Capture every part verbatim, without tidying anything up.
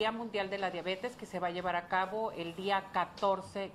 Día Mundial de la Diabetes, que se va a llevar a cabo el día catorce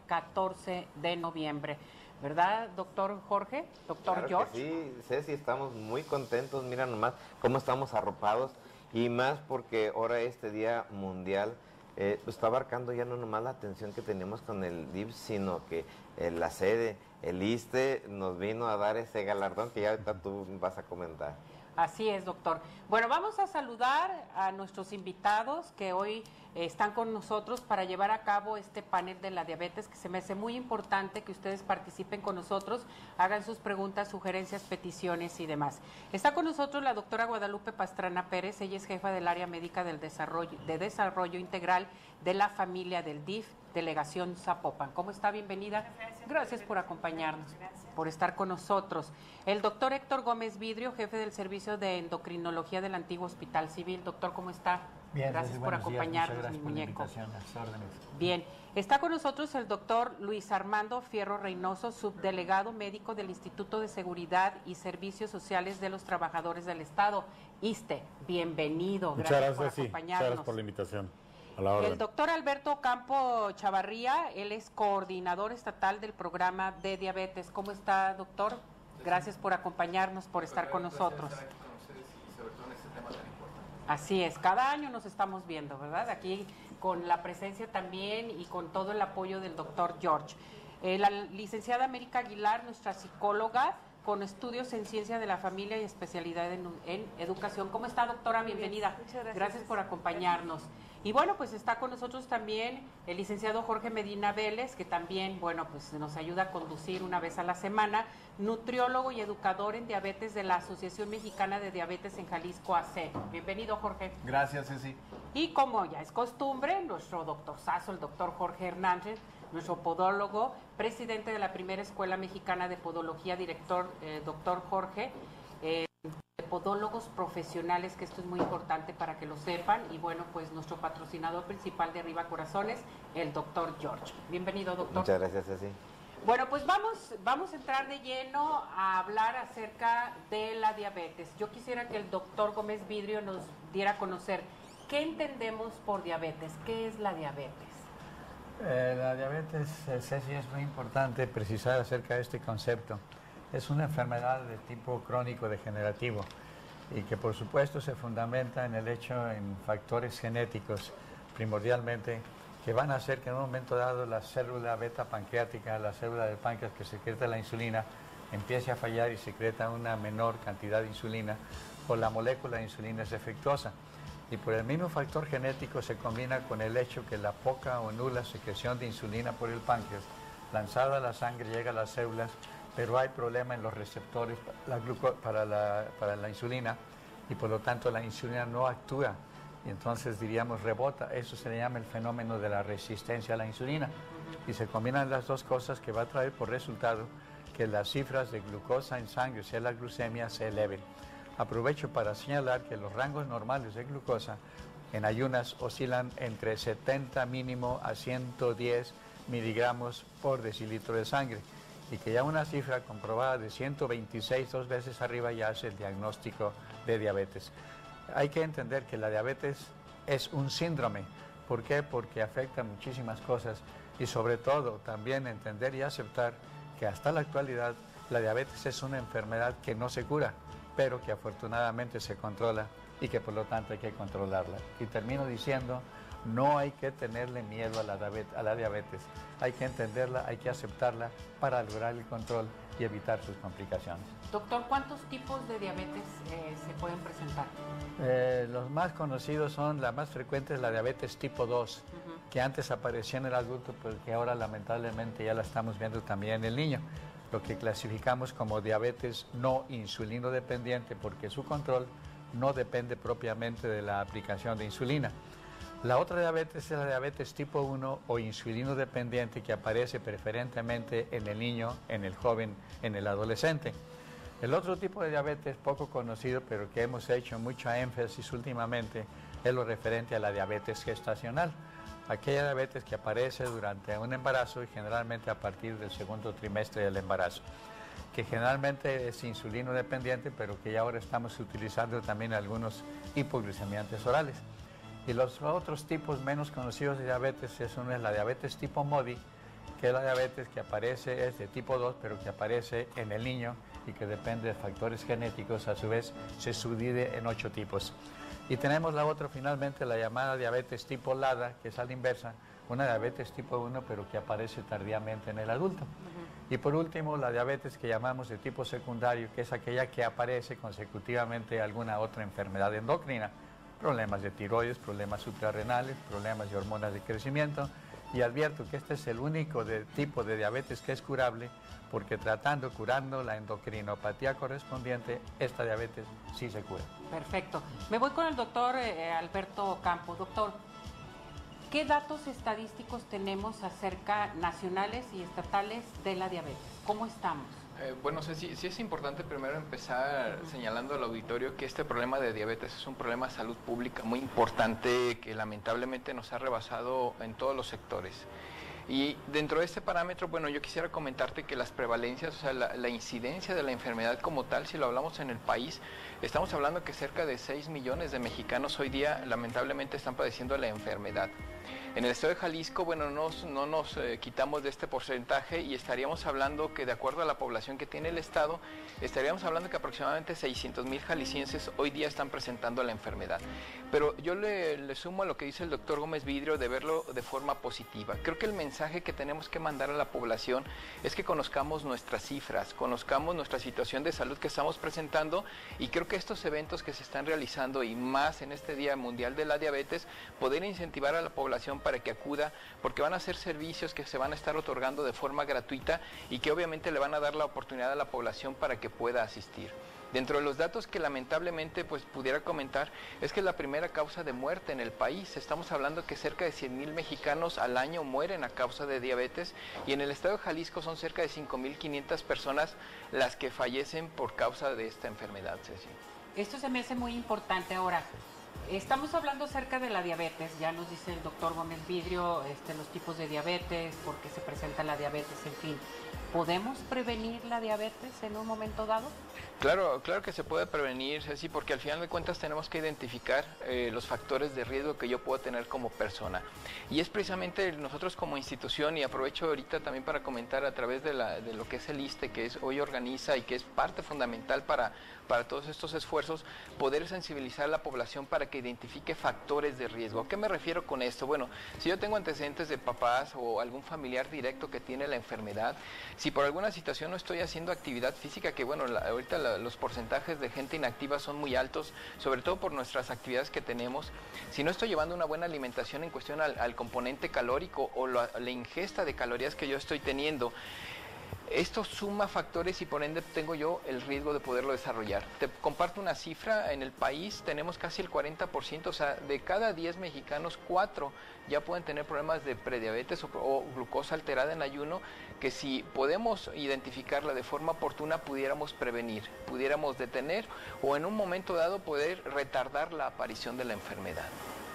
de noviembre. ¿Verdad, doctor Jorge? Doctor Claro George. Que sí, Ceci, estamos muy contentos. Mira nomás cómo estamos arropados, y más porque ahora este Día Mundial eh, está abarcando ya no nomás la atención que teníamos con el D I F, sino que eh, la sede, el ISSSTE, nos vino a dar ese galardón que ya ahorita tú vas a comentar. Así es, doctor. Bueno, vamos a saludar a nuestros invitados que hoy eh, están con nosotros para llevar a cabo este panel de la diabetes, que se me hace muy importante que ustedes participen con nosotros, hagan sus preguntas, sugerencias, peticiones y demás. Está con nosotros la doctora Guadalupe Pastrana Pérez, ella es jefa del área médica del desarrollo, de desarrollo integral de la familia del D I F, Delegación Zapopan. ¿Cómo está? Bienvenida. Gracias, Gracias por acompañarnos, Gracias. por estar con nosotros. El doctor Héctor Gómez Vidrio, jefe del Servicio de Endocrinología del Antiguo Hospital Civil. Doctor, ¿cómo está? Bien, gracias por acompañarnos, gracias mi por muñeco. La invitación, a sus órdenes. Bien, está con nosotros el doctor Luis Armando Fierro Reynoso, subdelegado médico del Instituto de Seguridad y Servicios Sociales de los Trabajadores del Estado, ISSSTE. Bienvenido, Muchas gracias, gracias por sí. acompañarnos. Muchas gracias por la invitación. A la orden. El doctor Alberto Campo Chavarría, él es coordinador estatal del programa de diabetes. ¿Cómo está, doctor? Gracias por acompañarnos, por estar con nosotros. Estar aquí con ustedes y sobre todo en este tema tan importante. Así es, cada año nos estamos viendo, ¿verdad? Aquí con la presencia también y con todo el apoyo del doctor George. Eh, la licenciada América Aguilar, nuestra psicóloga, con estudios en ciencia de la familia y especialidad en, en educación. ¿Cómo está, doctora? Bienvenida. Muchas gracias. Gracias por acompañarnos. Y bueno, pues está con nosotros también el licenciado Jorge Medina Vélez, que también, bueno, pues nos ayuda a conducir una vez a la semana, nutriólogo y educador en diabetes de la Asociación Mexicana de Diabetes en Jalisco, A C. Bienvenido, Jorge. Gracias, Ceci. Y como ya es costumbre, nuestro doctorzazo, el doctor Jorge Hernández, nuestro podólogo, presidente de la primera Escuela Mexicana de Podología, director, eh, doctor Jorge, eh, de podólogos profesionales, que esto es muy importante para que lo sepan, y bueno, pues nuestro patrocinador principal de Arriba Corazones, el doctor George. Bienvenido, doctor. Muchas gracias, Ceci. Bueno, pues vamos, vamos a entrar de lleno a hablar acerca de la diabetes. Yo quisiera que el doctor Gómez Vidrio nos diera a conocer qué entendemos por diabetes, qué es la diabetes. Eh, la diabetes, eh, Ceci, es muy importante precisar acerca de este concepto. Es una enfermedad de tipo crónico degenerativo y que por supuesto se fundamenta en el hecho en factores genéticos primordialmente, que van a hacer que en un momento dado la célula beta pancreática, la célula del páncreas que secreta la insulina, empiece a fallar y secreta una menor cantidad de insulina, o la molécula de insulina es defectuosa. Y por el mismo factor genético se combina con el hecho que la poca o nula secreción de insulina por el páncreas, lanzada a la sangre, llega a las células, pero hay problema en los receptores para la, gluco para la, para la insulina, y por lo tanto la insulina no actúa, y entonces diríamos rebota. Eso se le llama el fenómeno de la resistencia a la insulina, y se combinan las dos cosas, que va a traer por resultado que las cifras de glucosa en sangre, o sea la glucemia, se eleven. Aprovecho para señalar que los rangos normales de glucosa en ayunas oscilan entre setenta mínimo a ciento diez miligramos por decilitro de sangre, y que ya una cifra comprobada de ciento veintiséis, dos veces arriba, ya es el diagnóstico de diabetes. Hay que entender que la diabetes es un síndrome. ¿Por qué? Porque afecta muchísimas cosas, y sobre todo también entender y aceptar que hasta la actualidad la diabetes es una enfermedad que no se cura, pero que afortunadamente se controla, y que por lo tanto hay que controlarla. Y termino diciendo, no hay que tenerle miedo a la, a la diabetes, hay que entenderla, hay que aceptarla para lograr el control y evitar sus complicaciones. Doctor, ¿cuántos tipos de diabetes eh, se pueden presentar? Eh, los más conocidos son, la más frecuente es la diabetes tipo dos, uh-huh. que antes aparecía en el adulto, pero que ahora lamentablemente ya la estamos viendo también en el niño, lo que clasificamos como diabetes no insulino dependiente, porque su control no depende propiamente de la aplicación de insulina. La otra diabetes es la diabetes tipo uno o insulino dependiente, que aparece preferentemente en el niño, en el joven, en el adolescente. El otro tipo de diabetes poco conocido, pero que hemos hecho mucho énfasis últimamente, es lo referente a la diabetes gestacional. Aquella diabetes que aparece durante un embarazo y generalmente a partir del segundo trimestre del embarazo, que generalmente es insulino dependiente, pero que ya ahora estamos utilizando también algunos hipoglucemiantes orales. Y los otros tipos menos conocidos de diabetes es una es la diabetes tipo MODY, que es la diabetes que aparece, es de tipo dos, pero que aparece en el niño y que depende de factores genéticos, a su vez se subdivide en ocho tipos. Y tenemos la otra, finalmente, la llamada diabetes tipo LADA, que es a la inversa, una diabetes tipo uno, pero que aparece tardíamente en el adulto. Uh-huh. Y por último, la diabetes que llamamos de tipo secundario, que es aquella que aparece consecutivamente a alguna otra enfermedad endocrina, problemas de tiroides, problemas suprarrenales, problemas de hormonas de crecimiento. Y advierto que este es el único de, tipo de diabetes que es curable, porque tratando, curando la endocrinopatía correspondiente, esta diabetes sí se cura. Perfecto. Me voy con el doctor eh, Alberto Campos. Doctor, ¿qué datos estadísticos tenemos acerca nacionales y estatales de la diabetes? ¿Cómo estamos? Eh, bueno, sí, sí es importante primero empezar uh-huh. señalando al auditorio que este problema de diabetes es un problema de salud pública muy importante que lamentablemente nos ha rebasado en todos los sectores. Y dentro de este parámetro, bueno, yo quisiera comentarte que las prevalencias, o sea, la, la incidencia de la enfermedad como tal, si lo hablamos en el país, estamos hablando que cerca de seis millones de mexicanos hoy día lamentablemente están padeciendo la enfermedad. En el estado de Jalisco, bueno, no, no nos eh, quitamos de este porcentaje y estaríamos hablando que de acuerdo a la población que tiene el estado, estaríamos hablando que aproximadamente seiscientos mil jaliscienses hoy día están presentando la enfermedad. Pero yo le, le sumo a lo que dice el doctor Gómez Vidrio de verlo de forma positiva. Creo que el mensaje que tenemos que mandar a la población es que conozcamos nuestras cifras, conozcamos nuestra situación de salud que estamos presentando y creo que estos eventos que se están realizando y más en este Día Mundial de la Diabetes, poder incentivar a la población para que acuda, porque van a ser servicios que se van a estar otorgando de forma gratuita y que obviamente le van a dar la oportunidad a la población para que pueda asistir. Dentro de los datos que lamentablemente pues pudiera comentar es que es la primera causa de muerte en el país. Estamos hablando que cerca de cien mil mexicanos al año mueren a causa de diabetes y en el estado de Jalisco son cerca de cinco mil quinientas personas las que fallecen por causa de esta enfermedad, Ceci. Esto se me hace muy importante ahora. Estamos hablando acerca de la diabetes, ya nos dice el doctor Gómez Vidrio este, los tipos de diabetes, por qué se presenta la diabetes, en fin. ¿Podemos prevenir la diabetes en un momento dado? Claro, claro que se puede prevenir, Ceci, porque al final de cuentas tenemos que identificar eh, los factores de riesgo que yo puedo tener como persona. Y es precisamente nosotros como institución, y aprovecho ahorita también para comentar a través de, la, de lo que es el ISSSTE, que es, hoy organiza y que es parte fundamental para, para todos estos esfuerzos, poder sensibilizar a la población para que identifique factores de riesgo. ¿A qué me refiero con esto? Bueno, si yo tengo antecedentes de papás o algún familiar directo que tiene la enfermedad, si por alguna situación no estoy haciendo actividad física, que bueno, la, ahorita la, los porcentajes de gente inactiva son muy altos, sobre todo por nuestras actividades que tenemos, si no estoy llevando una buena alimentación en cuestión al, al componente calórico o la, la ingesta de calorías que yo estoy teniendo, esto suma factores y por ende tengo yo el riesgo de poderlo desarrollar. Te comparto una cifra, en el país tenemos casi el cuarenta por ciento, o sea, de cada diez mexicanos, cuatro ya pueden tener problemas de prediabetes o, o glucosa alterada en ayuno, que si podemos identificarla de forma oportuna pudiéramos prevenir, pudiéramos detener o en un momento dado poder retardar la aparición de la enfermedad.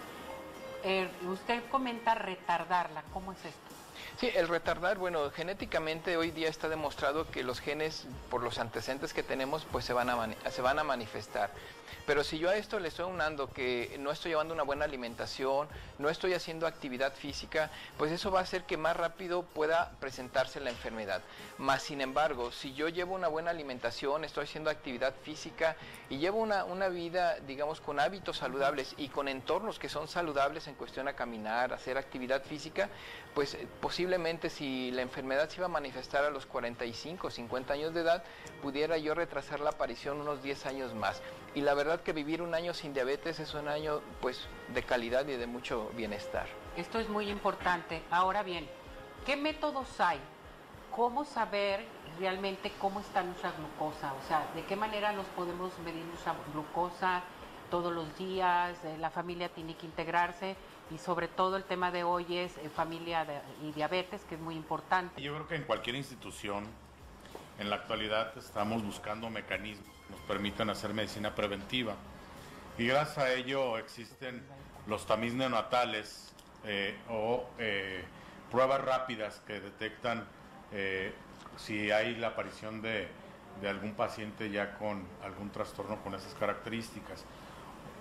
Eh, usted comenta retardarla, ¿cómo es esto? Sí, el retardar, bueno, genéticamente hoy día está demostrado que los genes, por los antecedentes que tenemos, pues se van a, se van a manifestar. Pero si yo a esto le estoy unando que no estoy llevando una buena alimentación, no estoy haciendo actividad física, pues eso va a hacer que más rápido pueda presentarse la enfermedad. Más sin embargo, si yo llevo una buena alimentación, estoy haciendo actividad física y llevo una, una vida, digamos, con hábitos saludables y con entornos que son saludables en cuestión a caminar, hacer actividad física, pues posiblemente si la enfermedad se iba a manifestar a los cuarenta y cinco, cincuenta años de edad, pudiera yo retrasar la aparición unos diez años más. Y la verdad que vivir un año sin diabetes es un año pues de calidad y de mucho bienestar. Esto es muy importante. Ahora bien, ¿qué métodos hay? ¿Cómo saber realmente cómo está nuestra glucosa? O sea, ¿de qué manera nos podemos medir nuestra glucosa todos los días? La familia tiene que integrarse y sobre todo el tema de hoy es eh, familia de, y diabetes, que es muy importante. Yo creo que en cualquier institución en la actualidad estamos buscando mecanismos que nos permitan hacer medicina preventiva y gracias a ello existen los tamiz neonatales eh, o eh, pruebas rápidas que detectan eh, si hay la aparición de, de algún paciente ya con algún trastorno con esas características.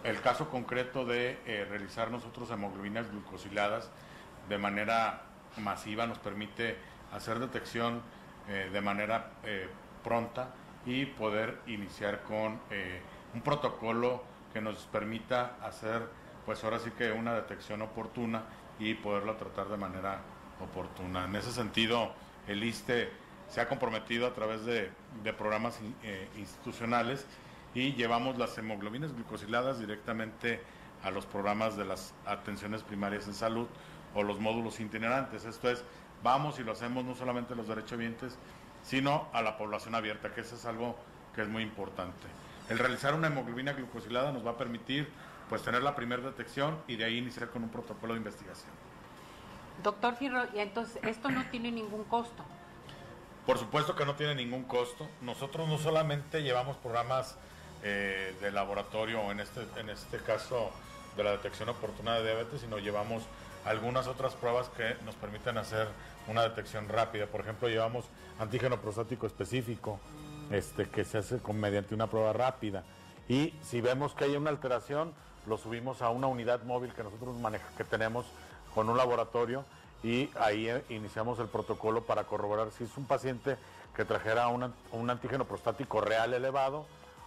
el caso concreto de eh, realizar nosotros hemoglobinas glucosiladas de manera masiva nos permite hacer detección eh, de manera eh, pronta y poder iniciar con eh, un protocolo que nos permita hacer, pues ahora sí que una detección oportuna y poderlo tratar de manera oportuna. En ese sentido, el I S S S T E se ha comprometido a través de, de programas eh, institucionales y llevamos las hemoglobinas glucosiladas directamente a los programas de las atenciones primarias en salud o los módulos itinerantes. Esto es, vamos y lo hacemos no solamente a los derechohabientes, sino a la población abierta, que eso es algo que es muy importante. El realizar una hemoglobina glucosilada nos va a permitir pues tener la primera detección y de ahí iniciar con un protocolo de investigación. Doctor Fierro, y entonces esto no tiene ningún costo. Por supuesto que no tiene ningún costo. Nosotros no solamente llevamos programas eh, de laboratorio, o en este, en este caso de la detección oportuna de diabetes, sino llevamos algunas otras pruebas que nos permiten hacer una detección rápida. Por ejemplo, llevamos antígeno prostático específico, este, que se hace con, mediante una prueba rápida. Y si vemos que hay una alteración, lo subimos a una unidad móvil que nosotros maneja, que tenemos con un laboratorio, y ahí iniciamos el protocolo para corroborar si es un paciente que trajera una, un antígeno prostático real elevado,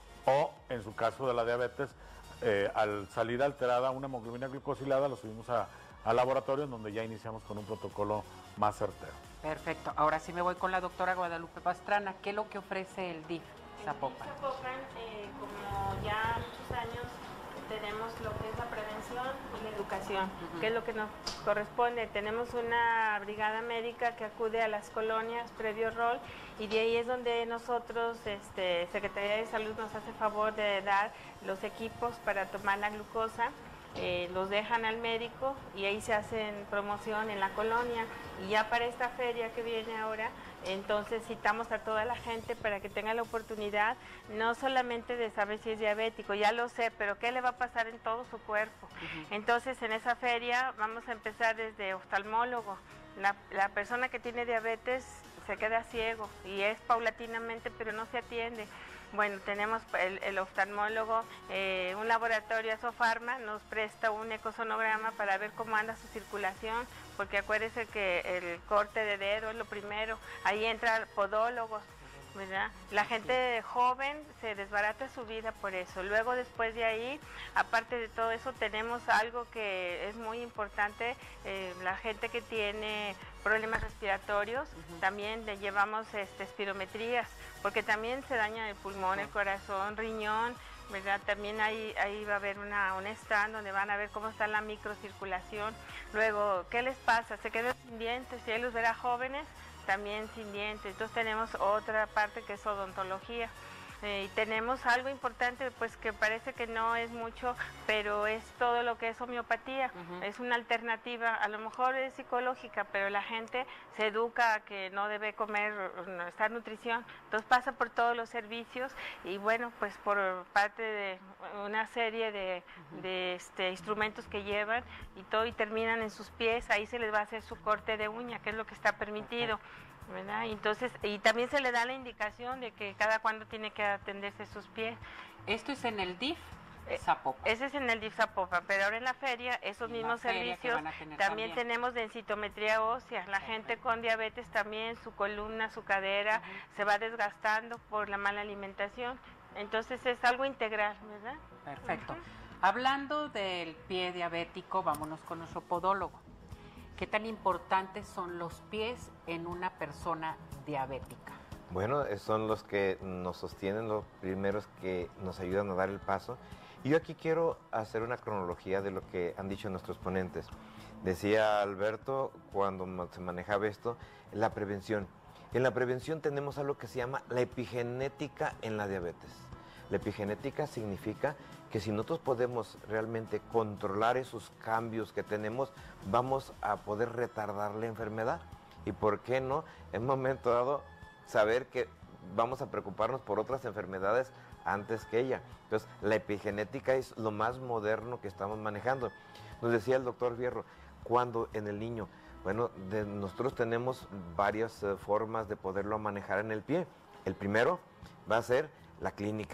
o en su caso de la diabetes, eh, al salir alterada una hemoglobina glucosilada, lo subimos a, al laboratorio, en donde ya iniciamos con un protocolo más certero. Perfecto. Ahora sí me voy con la doctora Guadalupe Pastrana. ¿Qué es lo que ofrece el D I F Zapopan? En el D I F Zapopan, eh, como ya muchos años, tenemos lo que es la prevención y la educación, uh-huh. que es lo que nos corresponde. Tenemos una brigada médica que acude a las colonias previo rol, y de ahí es donde nosotros, este, Secretaría de Salud nos hace favor de dar los equipos para tomar la glucosa. Eh, los dejan al médico y ahí se hacen promoción en la colonia, y ya para esta feria que viene ahora, entonces citamos a toda la gente para que tenga la oportunidad no solamente de saber si es diabético, ya lo sé, pero qué le va a pasar en todo su cuerpo. Uh-huh. Entonces en esa feria vamos a empezar desde oftalmólogo. La, la persona que tiene diabetes se queda ciego y es paulatinamente, pero no se atiende. Bueno, tenemos el, el oftalmólogo, eh, un laboratorio, Asofarma, nos presta un ecosonograma para ver cómo anda su circulación, porque acuérdese que el corte de dedo es lo primero, ahí entran podólogos, ¿verdad? La gente joven se desbarata su vida por eso. Luego, después de ahí, aparte de todo eso, tenemos algo que es muy importante, eh, la gente que tiene problemas respiratorios, uh-huh. también le llevamos este, espirometrías, porque también se daña el pulmón, el corazón, riñón, ¿verdad? También ahí, ahí va a haber una, un stand donde van a ver cómo está la microcirculación. Luego, ¿qué les pasa? Se quedan sin dientes, si él los verá jóvenes, también sin dientes. Entonces tenemos otra parte que es odontología. Eh, y tenemos algo importante, pues que parece que no es mucho, pero es todo lo que es homeopatía. Uh-huh. Es una alternativa, a lo mejor es psicológica, pero la gente se educa a que no debe comer, no, estar nutrición. Entonces pasa por todos los servicios y bueno, pues por parte de una serie de, uh-huh. de este, instrumentos que llevan y todo, y terminan en sus pies. Ahí se les va a hacer su corte de uña, que es lo que está permitido. Okay. ¿Verdad? Entonces, y también se le da la indicación de que cada cuándo tiene que atenderse sus pies. ¿Esto es en el D I F Zapopan? Eh, ese es en el D I F Zapopan, pero ahora en la feria, esos en mismos servicios, también, también tenemos densitometría ósea. La gente perfecto. Con diabetes también, su columna, su cadera, uh-huh. se va desgastando por la mala alimentación. Entonces es algo integral, ¿verdad? Perfecto. Uh-huh. Hablando del pie diabético, vámonos con nuestro podólogo. ¿Qué tan importantes son los pies en una persona diabética? Bueno, son los que nos sostienen, los primeros que nos ayudan a dar el paso. Y yo aquí quiero hacer una cronología de lo que han dicho nuestros ponentes. Decía Alberto, cuando se manejaba esto, la prevención. En la prevención tenemos algo que se llama la epigenética en la diabetes. La epigenética significa que si nosotros podemos realmente controlar esos cambios que tenemos, vamos a poder retardar la enfermedad. Y por qué no, en un momento dado, saber que vamos a preocuparnos por otras enfermedades antes que ella. Entonces, la epigenética es lo más moderno que estamos manejando. Nos decía el doctor Fierro, ¿cuándo en el niño? Bueno, de, nosotros tenemos varias uh, formas de poderlo manejar en el pie. El primero va a ser la clínica.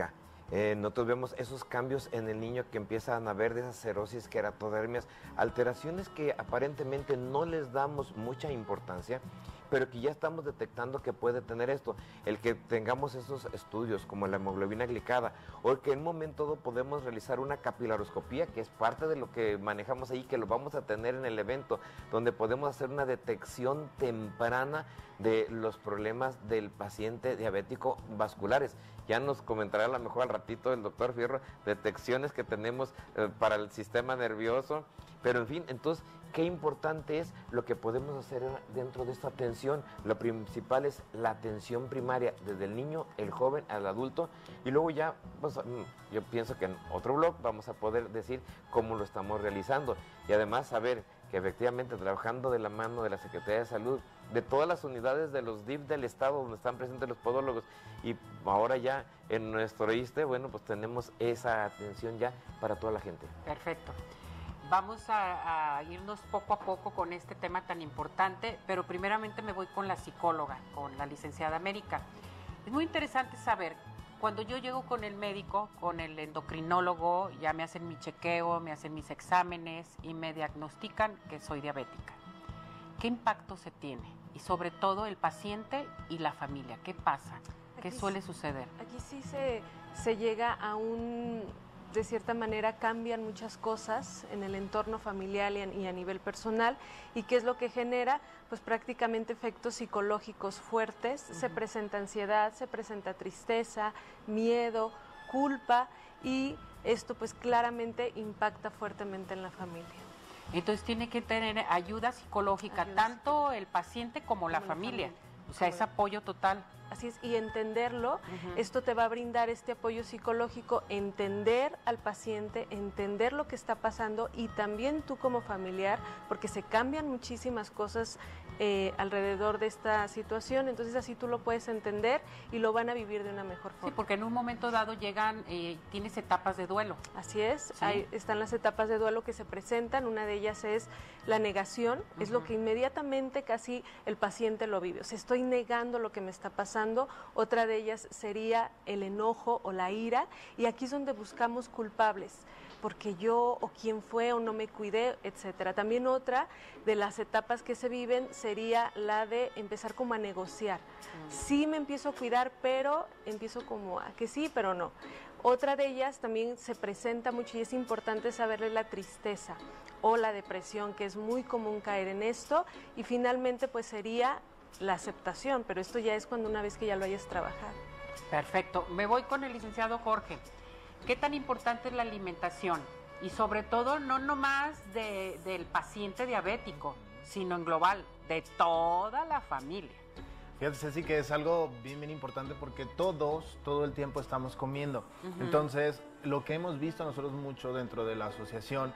Eh, nosotros vemos esos cambios en el niño que empiezan a ver de esas cirrosis, queratodermias, alteraciones que aparentemente no les damos mucha importancia, pero que ya estamos detectando que puede tener esto. El que tengamos esos estudios como la hemoglobina glicada, o que en un momento dado podemos realizar una capilaroscopía, que es parte de lo que manejamos ahí, que lo vamos a tener en el evento, donde podemos hacer una detección temprana de los problemas del paciente diabético vasculares. Ya nos comentará a lo mejor al ratito el doctor Fierro, detecciones que tenemos eh, para el sistema nervioso, pero en fin, entonces, qué importante es lo que podemos hacer dentro de esta atención. Lo principal es la atención primaria, desde el niño, el joven, al adulto, y luego ya, pues, yo pienso que en otro blog vamos a poder decir cómo lo estamos realizando, y además saber que efectivamente trabajando de la mano de la Secretaría de Salud, de todas las unidades de los D I F del estado donde están presentes los podólogos, y ahora ya en nuestro I S S S T E, bueno, pues tenemos esa atención ya para toda la gente. Perfecto. Vamos a, a irnos poco a poco con este tema tan importante, pero primeramente me voy con la psicóloga, con la licenciada América. Es muy interesante saber, cuando yo llego con el médico, con el endocrinólogo, ya me hacen mi chequeo, me hacen mis exámenes y me diagnostican que soy diabética. ¿Qué impacto se tiene? Y sobre todo el paciente y la familia, ¿qué pasa? ¿Qué Aquí suele sí- suceder? Aquí sí se, se llega a un, de cierta manera cambian muchas cosas en el entorno familiar y a, y a nivel personal. ¿Y qué es lo que genera? Pues prácticamente efectos psicológicos fuertes. Se presenta ansiedad, se presenta tristeza, miedo, culpa, y esto pues claramente impacta fuertemente en la familia. Entonces tiene que tener ayuda psicológica, Ayuda tanto el paciente como, la Como la familia. familia. O sea, Como es la- apoyo total. Así es, y entenderlo, Ujú. esto te va a brindar este apoyo psicológico, entender al paciente, entender lo que está pasando, y también tú como familiar, porque se cambian muchísimas cosas eh, alrededor de esta situación, entonces así tú lo puedes entender y lo van a vivir de una mejor Sí, forma. porque en un momento dado llegan, eh, tienes etapas de duelo. Así es, Sí. ahí están las etapas de duelo que se presentan, una de ellas es la negación, es lo Ujú. que inmediatamente casi el paciente lo vive, o sea, estoy negando lo que me está pasando. Otra de ellas sería el enojo o la ira, y aquí es donde buscamos culpables, porque yo o quién fue o no me cuidé, etcétera. También otra de las etapas que se viven sería la de empezar como a negociar. Sí me empiezo a cuidar, pero empiezo como a que sí, pero no. Otra de ellas también se presenta mucho, y es importante saberle, la tristeza o la depresión, que es muy común caer en esto, y finalmente pues sería la aceptación, pero esto ya es cuando una vez que ya lo hayas trabajado. Perfecto. Me voy con el licenciado Jorge. ¿Qué tan importante es la alimentación? Y sobre todo, no nomás de, del paciente diabético, sino en global, de toda la familia. Fíjate, Ceci, que es algo bien, bien importante, porque todos, todo el tiempo estamos comiendo. Ujú. Entonces, lo que hemos visto nosotros mucho dentro de la asociación,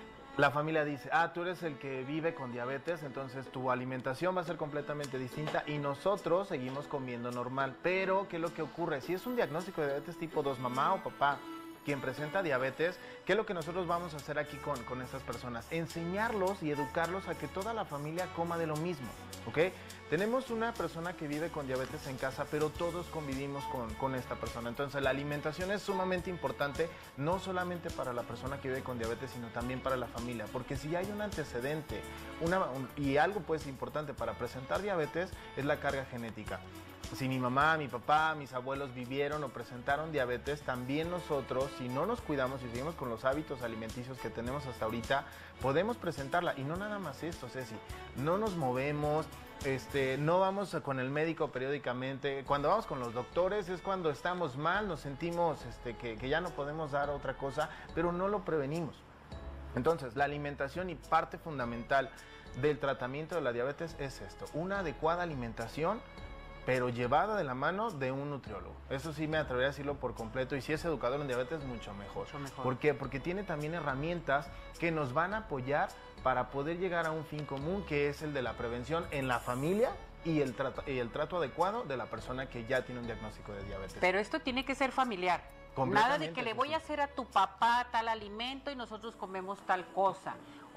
la familia dice, ah, tú eres el que vive con diabetes, entonces tu alimentación va a ser completamente distinta, y nosotros seguimos comiendo normal. Pero, ¿qué es lo que ocurre? Si es un diagnóstico de diabetes tipo dos, mamá o papá quien presenta diabetes, ¿qué es lo que nosotros vamos a hacer aquí con, con estas personas? Enseñarlos y educarlos a que toda la familia coma de lo mismo, ¿ok? Tenemos una persona que vive con diabetes en casa, pero todos convivimos con, con esta persona. Entonces, la alimentación es sumamente importante, no solamente para la persona que vive con diabetes, sino también para la familia. Porque si hay un antecedente una, un- y algo pues importante para presentar diabetes, es la carga genética. Si mi mamá, mi papá, mis abuelos vivieron o presentaron diabetes, también nosotros, si no nos cuidamos y seguimos con los hábitos alimenticios que tenemos hasta ahorita, podemos presentarla. Y no nada más esto, Ceci, no nos movemos, este, no vamos a- con el médico periódicamente. Cuando vamos con los doctores es cuando estamos mal, nos sentimos este, que, que ya no podemos dar otra cosa, pero no lo prevenimos. Entonces, la alimentación, y parte fundamental del tratamiento de la diabetes, es esto: una adecuada alimentación, pero llevada de la mano de un nutriólogo. Eso sí me atrevería a decirlo por completo, y si es educador en diabetes, mucho mejor. Mucho mejor. ¿Por qué? Porque tiene también herramientas que nos van a apoyar para poder llegar a un fin común, que es el de la prevención en la familia y el trato, y el trato adecuado de la persona que ya tiene un diagnóstico de diabetes. Pero esto tiene que ser familiar. Nada de que le voy a hacer a tu papá tal alimento y nosotros comemos tal cosa.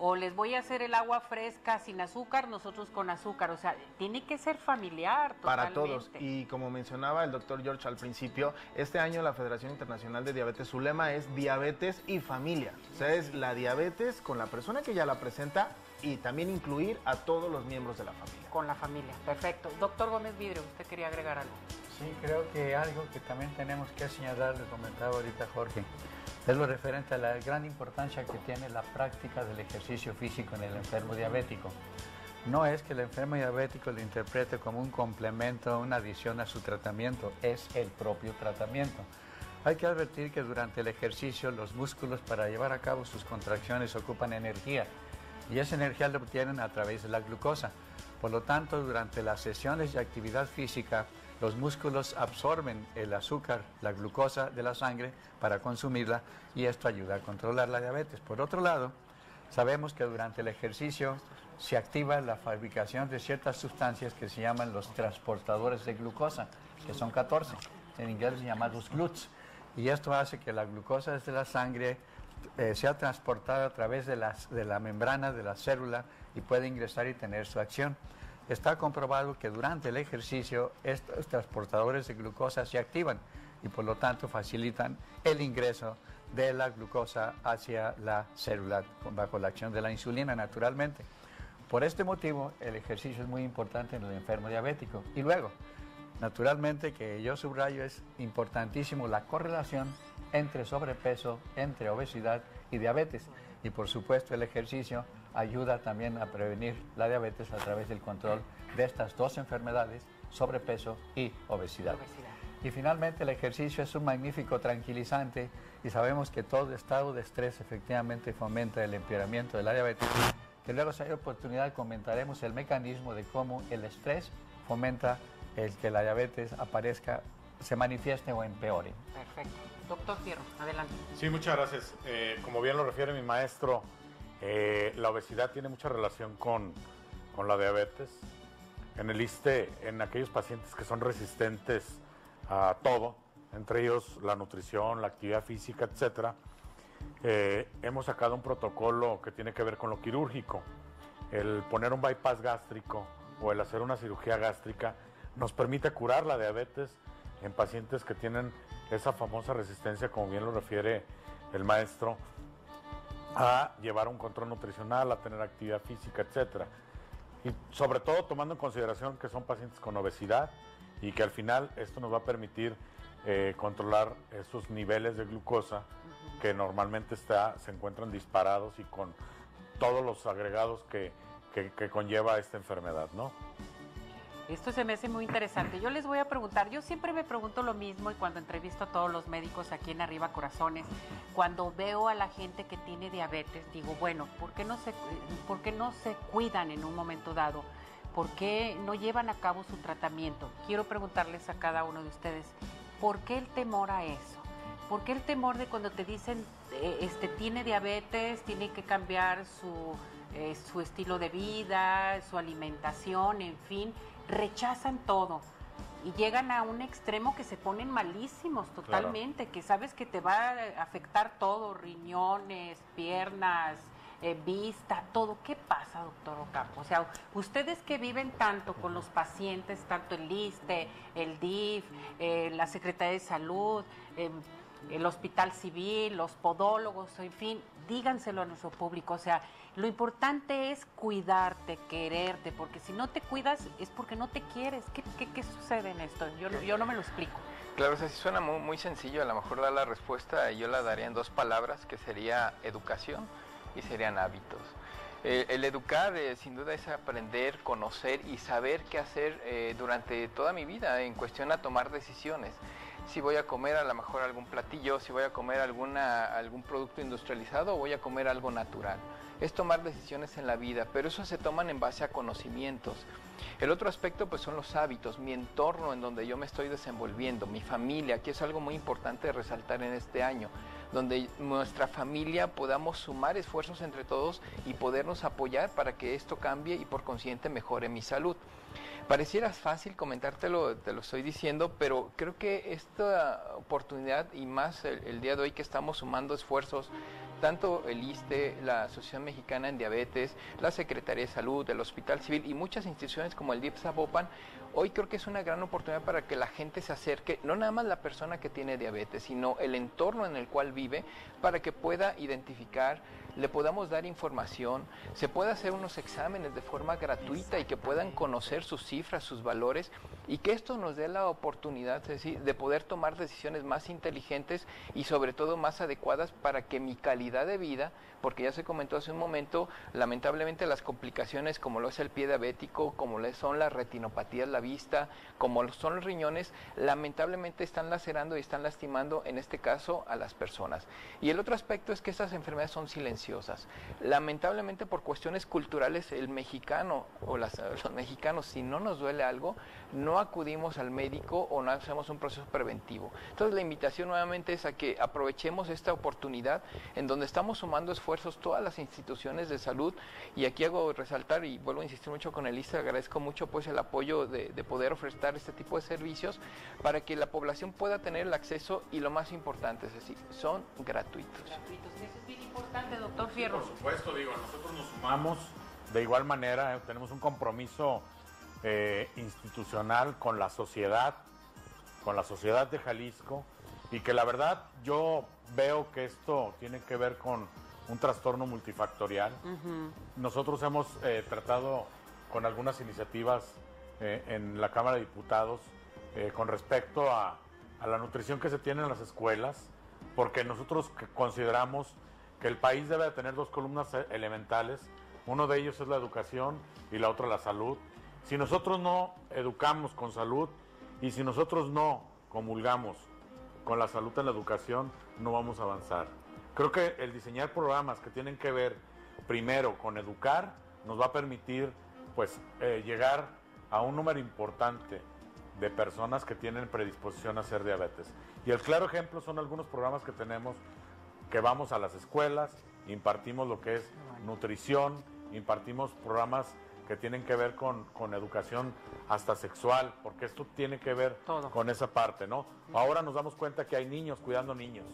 o les voy a hacer el agua fresca sin azúcar, nosotros con azúcar. O sea, tiene que ser familiar para totalmente. todos. Y como mencionaba el doctor George al principio, este año la Federación Internacional de Diabetes, su lema es diabetes y familia. O sea, es la diabetes con la persona que ya la presenta y también incluir a todos los miembros de la familia. Con la familia, perfecto. Doctor Gómez Vidrio, ¿usted quería agregar algo? Sí, creo que algo que también tenemos que señalar, le comentaba ahorita Jorge, es lo referente a la gran importancia que tiene la práctica del ejercicio físico en el enfermo diabético. No es que el enfermo diabético lo interprete como un complemento, una adición a su tratamiento, es el propio tratamiento. Hay que advertir que durante el ejercicio los músculos para llevar a cabo sus contracciones ocupan energía y esa energía la obtienen a través de la glucosa. Por lo tanto, durante las sesiones de actividad física, los músculos absorben el azúcar, la glucosa de la sangre para consumirla y esto ayuda a controlar la diabetes. Por otro lado, sabemos que durante el ejercicio se activa la fabricación de ciertas sustancias que se llaman los transportadores de glucosa, que son catorce, en inglés llamados G L U Ts, y esto hace que la glucosa desde la sangre eh, sea transportada a través de, las, de la membrana de la célula y puede ingresar y tener su acción. Está comprobado que durante el ejercicio estos transportadores de glucosa se activan y por lo tanto facilitan el ingreso de la glucosa hacia la célula bajo la acción de la insulina naturalmente. Por este motivo el ejercicio es muy importante en el enfermo diabético. Y luego, naturalmente que yo subrayo es importantísimo la correlación entre sobrepeso, entre obesidad y diabetes. Y por supuesto el ejercicio ayuda también a prevenir la diabetes a través del control de estas dos enfermedades, sobrepeso y obesidad. obesidad. Y finalmente el ejercicio es un magnífico tranquilizante y sabemos que todo estado de estrés efectivamente fomenta el empeoramiento de la diabetes, que luego si hay oportunidad comentaremos el mecanismo de cómo el estrés fomenta el que la diabetes aparezca, se manifieste o empeore. Perfecto. Doctor Fierro, adelante. Sí, muchas gracias. Eh, como bien lo refiere mi maestro, eh, la obesidad tiene mucha relación con, con la diabetes. En el ISSSTE, en aquellos pacientes que son resistentes a todo, entre ellos la nutrición, la actividad física, etcétera, eh, hemos sacado un protocolo que tiene que ver con lo quirúrgico. El poner un bypass gástrico o el hacer una cirugía gástrica nos permite curar la diabetes en pacientes que tienen esa famosa resistencia, como bien lo refiere el maestro, a llevar un control nutricional, a tener actividad física, etcétera. Y sobre todo tomando en consideración que son pacientes con obesidad y que al final esto nos va a permitir eh, controlar esos niveles de glucosa que normalmente está, se encuentran disparados y con todos los agregados que, que, que conlleva esta enfermedad, ¿no? Esto se me hace muy interesante. Yo les voy a preguntar, yo siempre me pregunto lo mismo y cuando entrevisto a todos los médicos aquí en Arriba Corazones, cuando veo a la gente que tiene diabetes, digo, bueno, ¿por qué no se, por qué no se cuidan en un momento dado? ¿Por qué no llevan a cabo su tratamiento? Quiero preguntarles a cada uno de ustedes, ¿por qué el temor a eso? ¿Por qué el temor de cuando te dicen, eh, este, tiene diabetes, tiene que cambiar su, eh, su estilo de vida, su alimentación, en fin, rechazan todo y llegan a un extremo que se ponen malísimos totalmente, claro, que sabes que te va a afectar todo, riñones, piernas, eh, vista, todo. ¿Qué pasa, doctor Ocampo? O sea, ustedes que viven tanto con los pacientes, tanto el ISSSTE, el D I F, eh, la Secretaría de Salud, eh, el Hospital Civil, los podólogos, en fin, díganselo a nuestro público. O sea, lo importante es cuidarte, quererte, porque si no te cuidas es porque no te quieres. ¿Qué, qué, qué sucede en esto? Yo, yo no me lo explico. Claro, o sea, sí suena muy, muy sencillo, a lo mejor dar la respuesta, yo la daría en dos palabras, que sería educación y serían hábitos. Eh, el educar, eh, sin duda, es aprender, conocer y saber qué hacer eh, durante toda mi vida en cuestión a tomar decisiones. Si voy a comer a lo mejor algún platillo, si voy a comer alguna, algún producto industrializado o voy a comer algo natural. Es tomar decisiones en la vida, pero eso se toman en base a conocimientos. El otro aspecto pues son los hábitos, mi entorno en donde yo me estoy desenvolviendo, mi familia, que es algo muy importante de resaltar en este año, donde nuestra familia podamos sumar esfuerzos entre todos y podernos apoyar para que esto cambie y por consiguiente mejore mi salud. Pareciera fácil comentártelo, te lo estoy diciendo, pero creo que esta oportunidad y más el, el día de hoy que estamos sumando esfuerzos tanto el I S S S S T E, la Asociación Mexicana en Diabetes, la Secretaría de Salud, el Hospital Civil y muchas instituciones como el D I F Zapopan, hoy creo que es una gran oportunidad para que la gente se acerque, no nada más la persona que tiene diabetes, sino el entorno en el cual vive, para que pueda identificar, le podamos dar información, se pueda hacer unos exámenes de forma gratuita y que puedan conocer sus cifras, sus valores, y que esto nos dé la oportunidad, es decir, de poder tomar decisiones más inteligentes y sobre todo más adecuadas para que mi calidad de vida, porque ya se comentó hace un momento, lamentablemente las complicaciones como lo es el pie diabético, como lo son las retinopatías, la vista, como son los riñones, lamentablemente están lacerando y están lastimando en este caso a las personas. Y el otro aspecto es que estas enfermedades son silenciosas. Lamentablemente por cuestiones culturales el mexicano o las, los mexicanos, si no nos duele algo, no acudimos al médico o no hacemos un proceso preventivo. Entonces la invitación nuevamente es a que aprovechemos esta oportunidad en donde estamos sumando esfuerzos todas las instituciones de salud, y aquí hago resaltar y vuelvo a insistir mucho con el I S S S T E, agradezco mucho pues el apoyo de, de poder ofrecer este tipo de servicios para que la población pueda tener el acceso, y lo más importante es decir, son gratuitos. Gratuitos, eso es bien importante, doctor Fierro. Por supuesto, digo, nosotros nos sumamos de igual manera, eh, tenemos un compromiso eh, institucional con la sociedad, con la sociedad de Jalisco, y que la verdad yo veo que esto tiene que ver con un trastorno multifactorial. Uh-huh. Nosotros hemos eh, tratado con algunas iniciativas eh, en la Cámara de Diputados eh, con respecto a, a la nutrición que se tiene en las escuelas, porque nosotros consideramos que el país debe de tener dos columnas elementales, uno de ellos es la educación y la otra la salud. Si nosotros no educamos con salud y si nosotros no comulgamos con la salud en la educación, no vamos a avanzar. Creo que el diseñar programas que tienen que ver primero con educar nos va a permitir pues eh, llegar a un número importante de personas que tienen predisposición a hacer diabetes. Y el claro ejemplo son algunos programas que tenemos, que vamos a las escuelas, impartimos lo que es nutrición, impartimos programas que tienen que ver con, con educación hasta sexual, porque esto tiene que ver Todo. con esa parte, ¿no? Ahora nos damos cuenta que hay niños cuidando niños.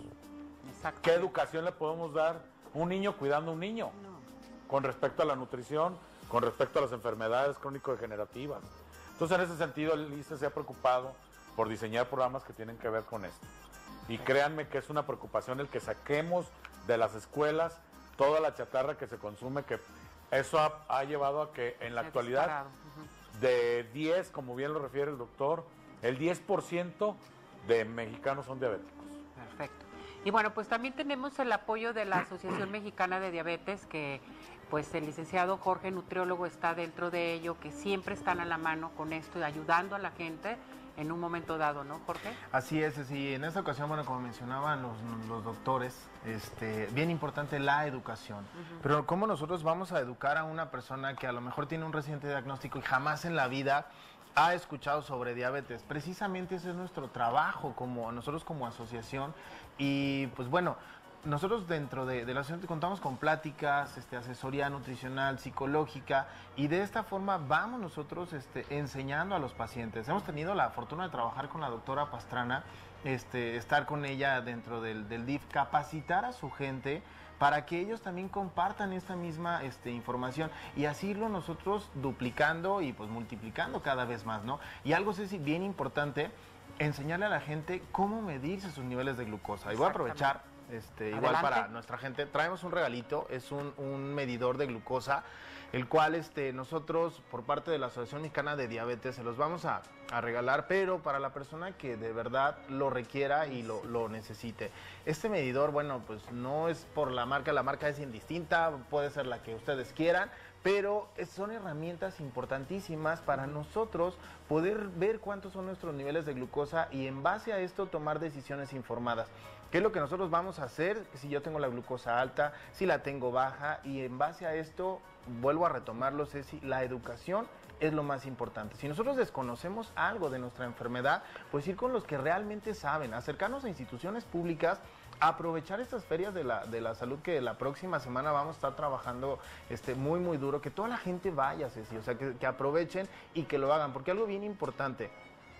¿Qué educación le podemos dar a un niño cuidando a un niño? No. Con respecto a la nutrición, con respecto a las enfermedades crónico-degenerativas. Entonces, en ese sentido, el I S S S T E se ha preocupado por diseñar programas que tienen que ver con esto. Y créanme que es una preocupación el que saquemos de las escuelas toda la chatarra que se consume, que eso ha, ha llevado a que en la actualidad uh-huh. de diez, como bien lo refiere el doctor, el diez por ciento de mexicanos son diabéticos. Perfecto. Y bueno, pues también tenemos el apoyo de la Asociación Mexicana de Diabetes, que pues el licenciado Jorge, nutriólogo, está dentro de ello, que siempre están a la mano con esto y ayudando a la gente en un momento dado, ¿no, Jorge? Así es, así. En esta ocasión, bueno, como mencionaban los, los doctores, este, bien importante la educación. Uh-huh. Pero ¿cómo nosotros vamos a educar a una persona que a lo mejor tiene un reciente diagnóstico y jamás en la vida ha escuchado sobre diabetes? Precisamente ese es nuestro trabajo como nosotros como asociación. Y pues bueno, nosotros dentro de, de la asociación contamos con pláticas, este, asesoría nutricional, psicológica, y de esta forma vamos nosotros este, enseñando a los pacientes. Hemos tenido la fortuna de trabajar con la doctora Pastrana, este, estar con ella dentro del, del D I F, capacitar a su gente para que ellos también compartan esta misma este, información, y así irlo nosotros duplicando y pues multiplicando cada vez más, ¿no? Y algo sí, bien importante, enseñarle a la gente cómo medirse sus niveles de glucosa. Y voy a aprovechar, este, igual para nuestra gente, traemos un regalito, es un, un medidor de glucosa, el cual este, nosotros, por parte de la Asociación Mexicana de Diabetes, se los vamos a, a regalar, pero para la persona que de verdad lo requiera y lo, lo necesite. Este medidor, bueno, pues no es por la marca, la marca es indistinta, puede ser la que ustedes quieran, pero son herramientas importantísimas para nosotros poder ver cuántos son nuestros niveles de glucosa y en base a esto tomar decisiones informadas. ¿Qué es lo que nosotros vamos a hacer si yo tengo la glucosa alta, si la tengo baja? Y en base a esto, vuelvo a retomarlo, Ceci, la educación es lo más importante. Si nosotros desconocemos algo de nuestra enfermedad, pues ir con los que realmente saben, acercarnos a instituciones públicas, aprovechar estas ferias de la, de la salud que la próxima semana vamos a estar trabajando este, muy, muy duro, que toda la gente vaya, Ceci, o sea, que, que aprovechen y que lo hagan, porque algo bien importante,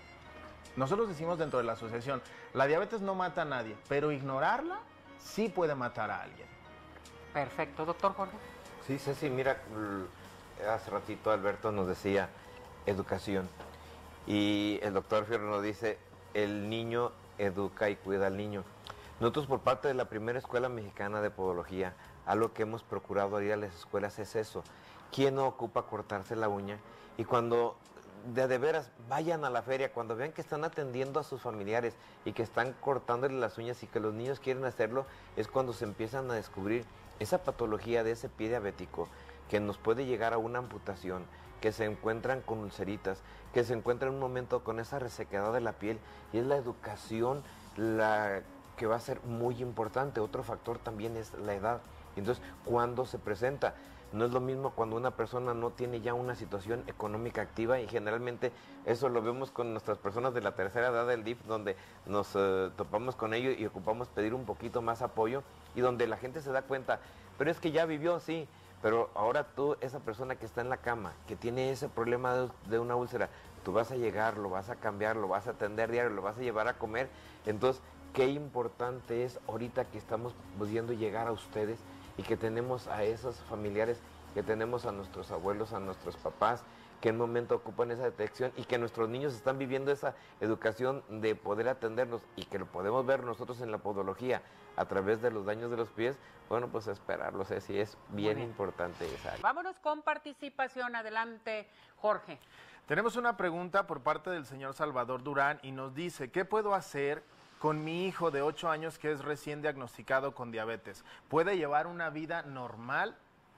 nosotros decimos dentro de la asociación, la diabetes no mata a nadie, pero ignorarla sí puede matar a alguien. Perfecto. Doctor Jorge. Sí, Ceci, mira, hace ratito Alberto nos decía educación y el doctor Fierro nos dice el niño educa y cuida al niño. Nosotros por parte de la primera escuela mexicana de podología, algo que hemos procurado ir a las escuelas es eso. ¿Quién no ocupa cortarse la uña? Y cuando de, de veras vayan a la feria, cuando vean que están atendiendo a sus familiares y que están cortándole las uñas y que los niños quieren hacerlo, es cuando se empiezan a descubrir esa patología de ese pie diabético que nos puede llegar a una amputación, que se encuentran con ulceritas, que se encuentran en un momento con esa resequedad de la piel, y es la educación la que va a ser muy importante. Otro factor también es la edad. Entonces, ¿cuándo se presenta? No es lo mismo cuando una persona no tiene ya una situación económica activa, y generalmente eso lo vemos con nuestras personas de la tercera edad del D I F, donde nos eh, topamos con ello y ocupamos pedir un poquito más apoyo, y donde la gente se da cuenta, pero es que ya vivió, sí, pero ahora tú, esa persona que está en la cama, que tiene ese problema de, de una úlcera, tú vas a llegar, lo vas a cambiar, lo vas a atender diario, lo vas a llevar a comer. Entonces, qué importante es ahorita que estamos pudiendo llegar a ustedes y que tenemos a esos familiares, que tenemos a nuestros abuelos, a nuestros papás, que en un momento ocupan esa detección y que nuestros niños están viviendo esa educación de poder atendernos y que lo podemos ver nosotros en la podología a través de los daños de los pies. Bueno, pues esperarlos, ¿eh? Sí, es bien, bien importante esa área. Vámonos con participación. Adelante, Jorge. Tenemos una pregunta por parte del señor Salvador Durán y nos dice, ¿qué puedo hacer con mi hijo de ocho años que es recién diagnosticado con diabetes? ¿Puede llevar una vida normal?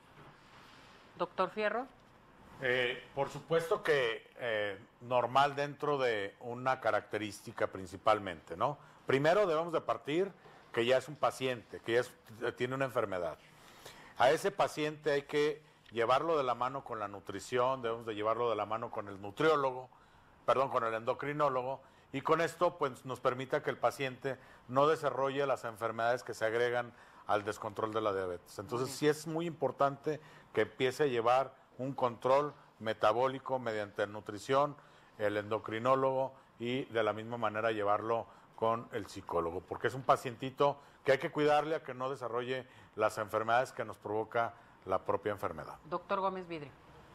Doctor Fierro. Eh, por supuesto que eh, normal dentro de una característica principalmente, ¿no? Primero debemos de partir que ya es un paciente, que ya es, tiene una enfermedad. A ese paciente hay que llevarlo de la mano con la nutrición, debemos de llevarlo de la mano con el nutriólogo, perdón, con el endocrinólogo, y con esto pues nos permita que el paciente no desarrolle las enfermedades que se agregan al descontrol de la diabetes. Entonces sí es muy importante que empiece a llevar un control metabólico mediante nutrición, el endocrinólogo y de la misma manera llevarlo con el psicólogo, porque es un pacientito que hay que cuidarle a que no desarrolle las enfermedades que nos provoca la propia enfermedad. Doctor Gómez Vidrio.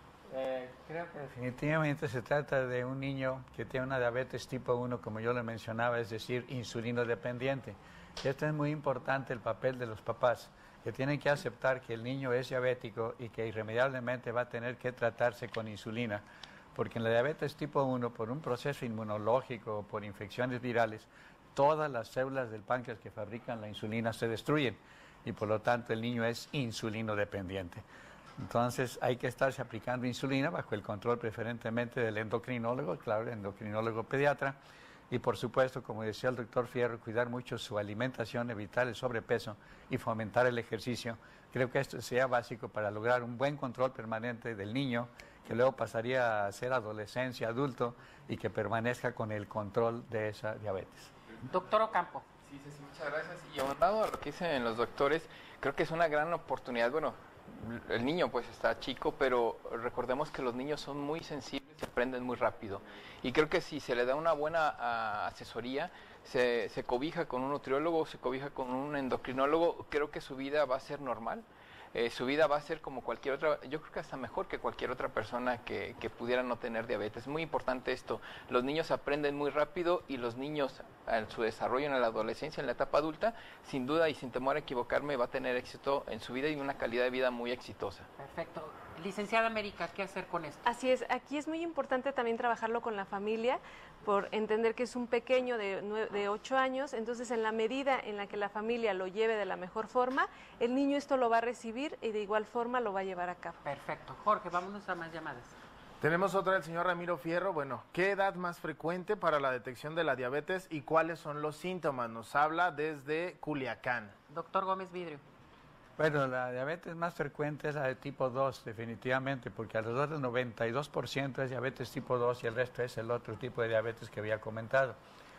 Eh, creo que definitivamente se trata de un niño que tiene una diabetes tipo uno, como yo le mencionaba, es decir, insulino dependiente. Y esto es muy importante, el papel de los papás, que tienen que aceptar que el niño es diabético y que irremediablemente va a tener que tratarse con insulina, porque en la diabetes tipo uno, por un proceso inmunológico o por infecciones virales, todas las células del páncreas que fabrican la insulina se destruyen y por lo tanto el niño es insulino dependiente. Entonces hay que estarse aplicando insulina bajo el control preferentemente del endocrinólogo, claro, el endocrinólogo pediatra, y por supuesto, como decía el doctor Fierro, cuidar mucho su alimentación, evitar el sobrepeso y fomentar el ejercicio. Creo que esto sería básico para lograr un buen control permanente del niño, que luego pasaría a ser adolescencia, adulto, y que permanezca con el control de esa diabetes. Doctor Ocampo. Sí, sí, sí, muchas gracias. Y aunado a lo que dicen los doctores, creo que es una gran oportunidad. Bueno, el niño pues está chico, pero recordemos que los niños son muy sensibles y aprenden muy rápido. Y creo que si se le da una buena uh, asesoría, se, se cobija con un nutriólogo, se cobija con un endocrinólogo, creo que su vida va a ser normal. Eh, su vida va a ser como cualquier otra, yo creo que hasta mejor que cualquier otra persona que, que pudiera no tener diabetes. Es muy importante esto. Los niños aprenden muy rápido y los niños en su desarrollo en la adolescencia, en la etapa adulta, sin duda y sin temor a equivocarme, va a tener éxito en su vida y una calidad de vida muy exitosa. Perfecto. Licenciada América, ¿qué hacer con esto? Así es, aquí es muy importante también trabajarlo con la familia, por entender que es un pequeño de, nueve, de ocho años, entonces en la medida en la que la familia lo lleve de la mejor forma, el niño esto lo va a recibir y de igual forma lo va a llevar a cabo. Perfecto. Jorge, vámonos a más llamadas. Tenemos otra del señor Ramiro Fierro. Bueno, ¿qué edad más frecuente para la detección de la diabetes y cuáles son los síntomas? Nos habla desde Culiacán. Doctor Gómez Vidrio. Bueno, la diabetes más frecuente es la de tipo dos, definitivamente, porque alrededor del noventa y dos por ciento es diabetes tipo dos y el resto es el otro tipo de diabetes que había comentado.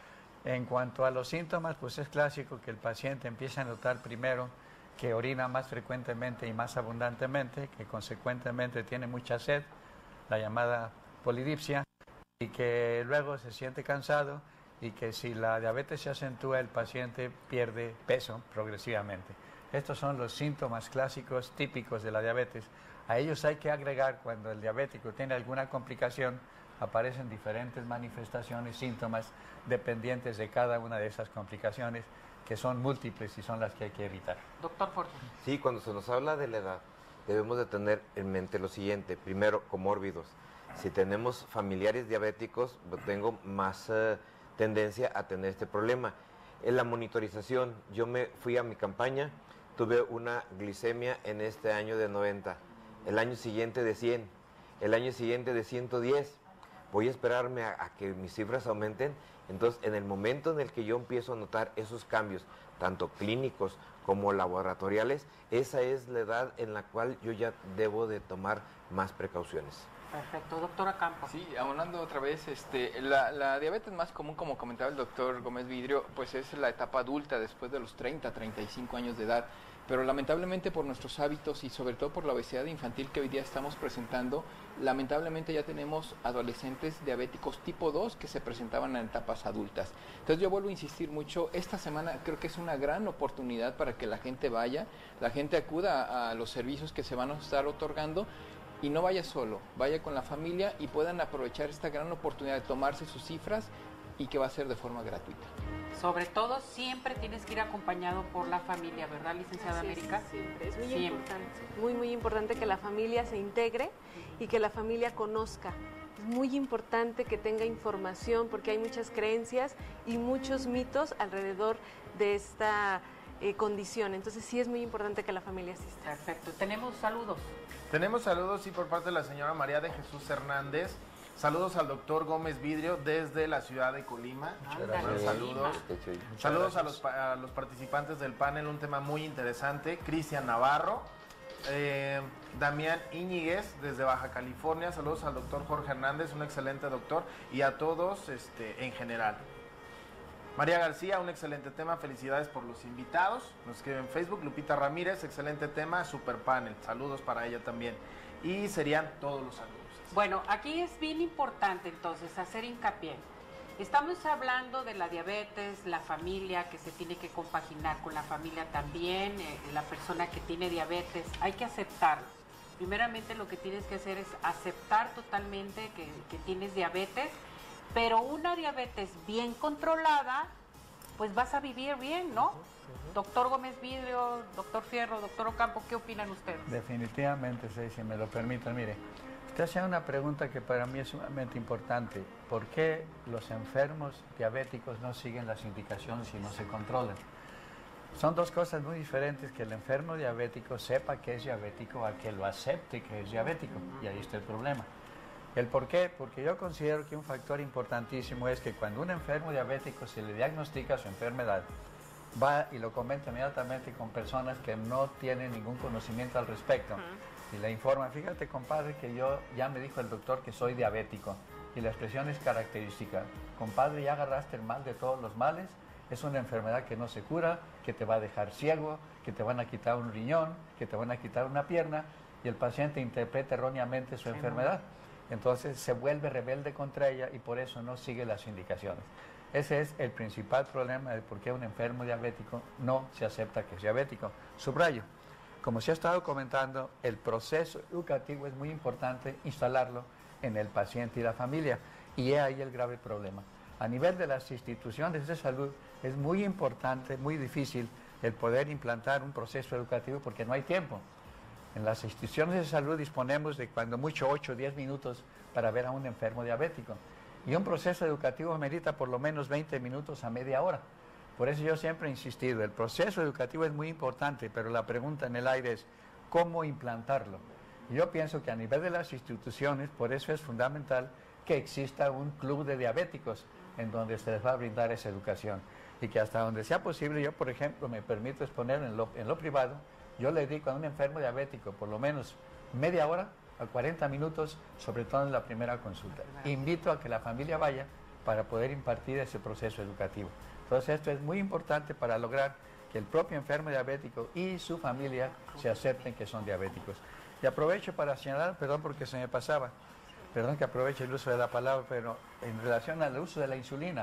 En cuanto a los síntomas, pues es clásico que el paciente empiece a notar primero que orina más frecuentemente y más abundantemente, que consecuentemente tiene mucha sed, la llamada polidipsia, y que luego se siente cansado y que si la diabetes se acentúa, el paciente pierde peso progresivamente. Estos son los síntomas clásicos típicos de la diabetes. A ellos hay que agregar, cuando el diabético tiene alguna complicación, aparecen diferentes manifestaciones, síntomas, dependientes de cada una de esas complicaciones, que son múltiples y son las que hay que evitar. Doctor Forte. Sí, cuando se nos habla de la edad, debemos de tener en mente lo siguiente. Primero, comórbidos. Si tenemos familiares diabéticos, tengo más eh, tendencia a tener este problema. En la monitorización, yo me fui a mi campaña, tuve una glicemia en este año de noventa, el año siguiente de cien, el año siguiente de ciento diez. Voy a esperarme a, a que mis cifras aumenten. Entonces, en el momento en el que yo empiezo a notar esos cambios, tanto clínicos como laboratoriales, esa es la edad en la cual yo ya debo de tomar más precauciones. Perfecto, doctora Campos. Sí, hablando otra vez, este, la, la diabetes más común, como comentaba el doctor Gómez Vidrio, pues es la etapa adulta después de los treinta, treinta y cinco años de edad. Pero lamentablemente por nuestros hábitos y sobre todo por la obesidad infantil que hoy día estamos presentando, lamentablemente ya tenemos adolescentes diabéticos tipo dos que se presentaban en etapas adultas. Entonces yo vuelvo a insistir mucho, esta semana creo que es una gran oportunidad para que la gente vaya, la gente acuda a los servicios que se van a estar otorgando y no vaya solo, vaya con la familia y puedan aprovechar esta gran oportunidad de tomarse sus cifras y que va a ser de forma gratuita. Sobre todo, siempre tienes que ir acompañado por la familia, ¿verdad, licenciada Así América? Es, siempre. Es muy Siempre. importante, muy, muy importante que la familia se integre y que la familia conozca. Es muy importante que tenga información porque hay muchas creencias y muchos mitos alrededor de esta eh, condición. Entonces sí es muy importante que la familia asista. Perfecto. Tenemos saludos. Tenemos saludos, sí, por parte de la señora María de Jesús Hernández. Saludos al doctor Gómez Vidrio desde la ciudad de Colima. Ándale, Saludos. Colima. Saludos a los, pa- a los participantes del panel, un tema muy interesante. Cristian Navarro, eh, Damián Íñiguez desde Baja California. Saludos al doctor Jorge Hernández, un excelente doctor, y a todos este, en general. María García, un excelente tema, felicidades por los invitados. Nos escribe en Facebook. Lupita Ramírez, excelente tema, super panel. Saludos para ella también. Y serían todos los saludos. Bueno, aquí es bien importante entonces hacer hincapié. Estamos hablando de la diabetes, la familia que se tiene que compaginar con la familia también, eh, la persona que tiene diabetes, hay que aceptarlo. Primeramente lo que tienes que hacer es aceptar totalmente que, que tienes diabetes, pero una diabetes bien controlada, pues vas a vivir bien, ¿no? Doctor Gómez Vidrio, doctor Fierro, doctor Ocampo, ¿qué opinan ustedes? Definitivamente, sí, si me lo permiten. Mire, usted hacía una pregunta que para mí es sumamente importante. ¿Por qué los enfermos diabéticos no siguen las indicaciones y no se controlan? Son dos cosas muy diferentes, que el enfermo diabético sepa que es diabético a que lo acepte que es diabético. Y ahí está el problema. ¿El por qué? Porque yo considero que un factor importantísimo es que cuando un enfermo diabético se le diagnostica su enfermedad, va y lo comenta inmediatamente con personas que no tienen ningún conocimiento al respecto. Uh-huh. Y le informan, fíjate compadre que yo ya me dijo el doctor que soy diabético. Y la expresión es característica. Compadre, ya agarraste el mal de todos los males. Es una enfermedad que no se cura, que te va a dejar ciego, que te van a quitar un riñón, que te van a quitar una pierna. Y el paciente interpreta erróneamente su sí, enfermedad. No. Entonces se vuelve rebelde contra ella y por eso no sigue las indicaciones. Ese es el principal problema de por qué un enfermo diabético no se acepta que es diabético. Subrayo, como se ha estado comentando, el proceso educativo es muy importante instalarlo en el paciente y la familia. Y es ahí el grave problema. A nivel de las instituciones de salud es muy importante, muy difícil el poder implantar un proceso educativo porque no hay tiempo. En las instituciones de salud disponemos de cuando mucho ocho o diez minutos para ver a un enfermo diabético. Y un proceso educativo merita por lo menos veinte minutos a media hora. Por eso yo siempre he insistido, el proceso educativo es muy importante, pero la pregunta en el aire es ¿cómo implantarlo? Y yo pienso que a nivel de las instituciones, por eso es fundamental que exista un club de diabéticos en donde se les va a brindar esa educación. Y que hasta donde sea posible, yo por ejemplo me permito exponer en lo, en lo privado, yo le dedico a un enfermo diabético por lo menos media hora a cuarenta minutos, sobre todo en la primera consulta. Invito a que la familia vaya para poder impartir ese proceso educativo. Entonces esto es muy importante para lograr que el propio enfermo diabético y su familia se acepten que son diabéticos. Y aprovecho para señalar, perdón porque se me pasaba, perdón que aproveche el uso de la palabra, pero en relación al uso de la insulina,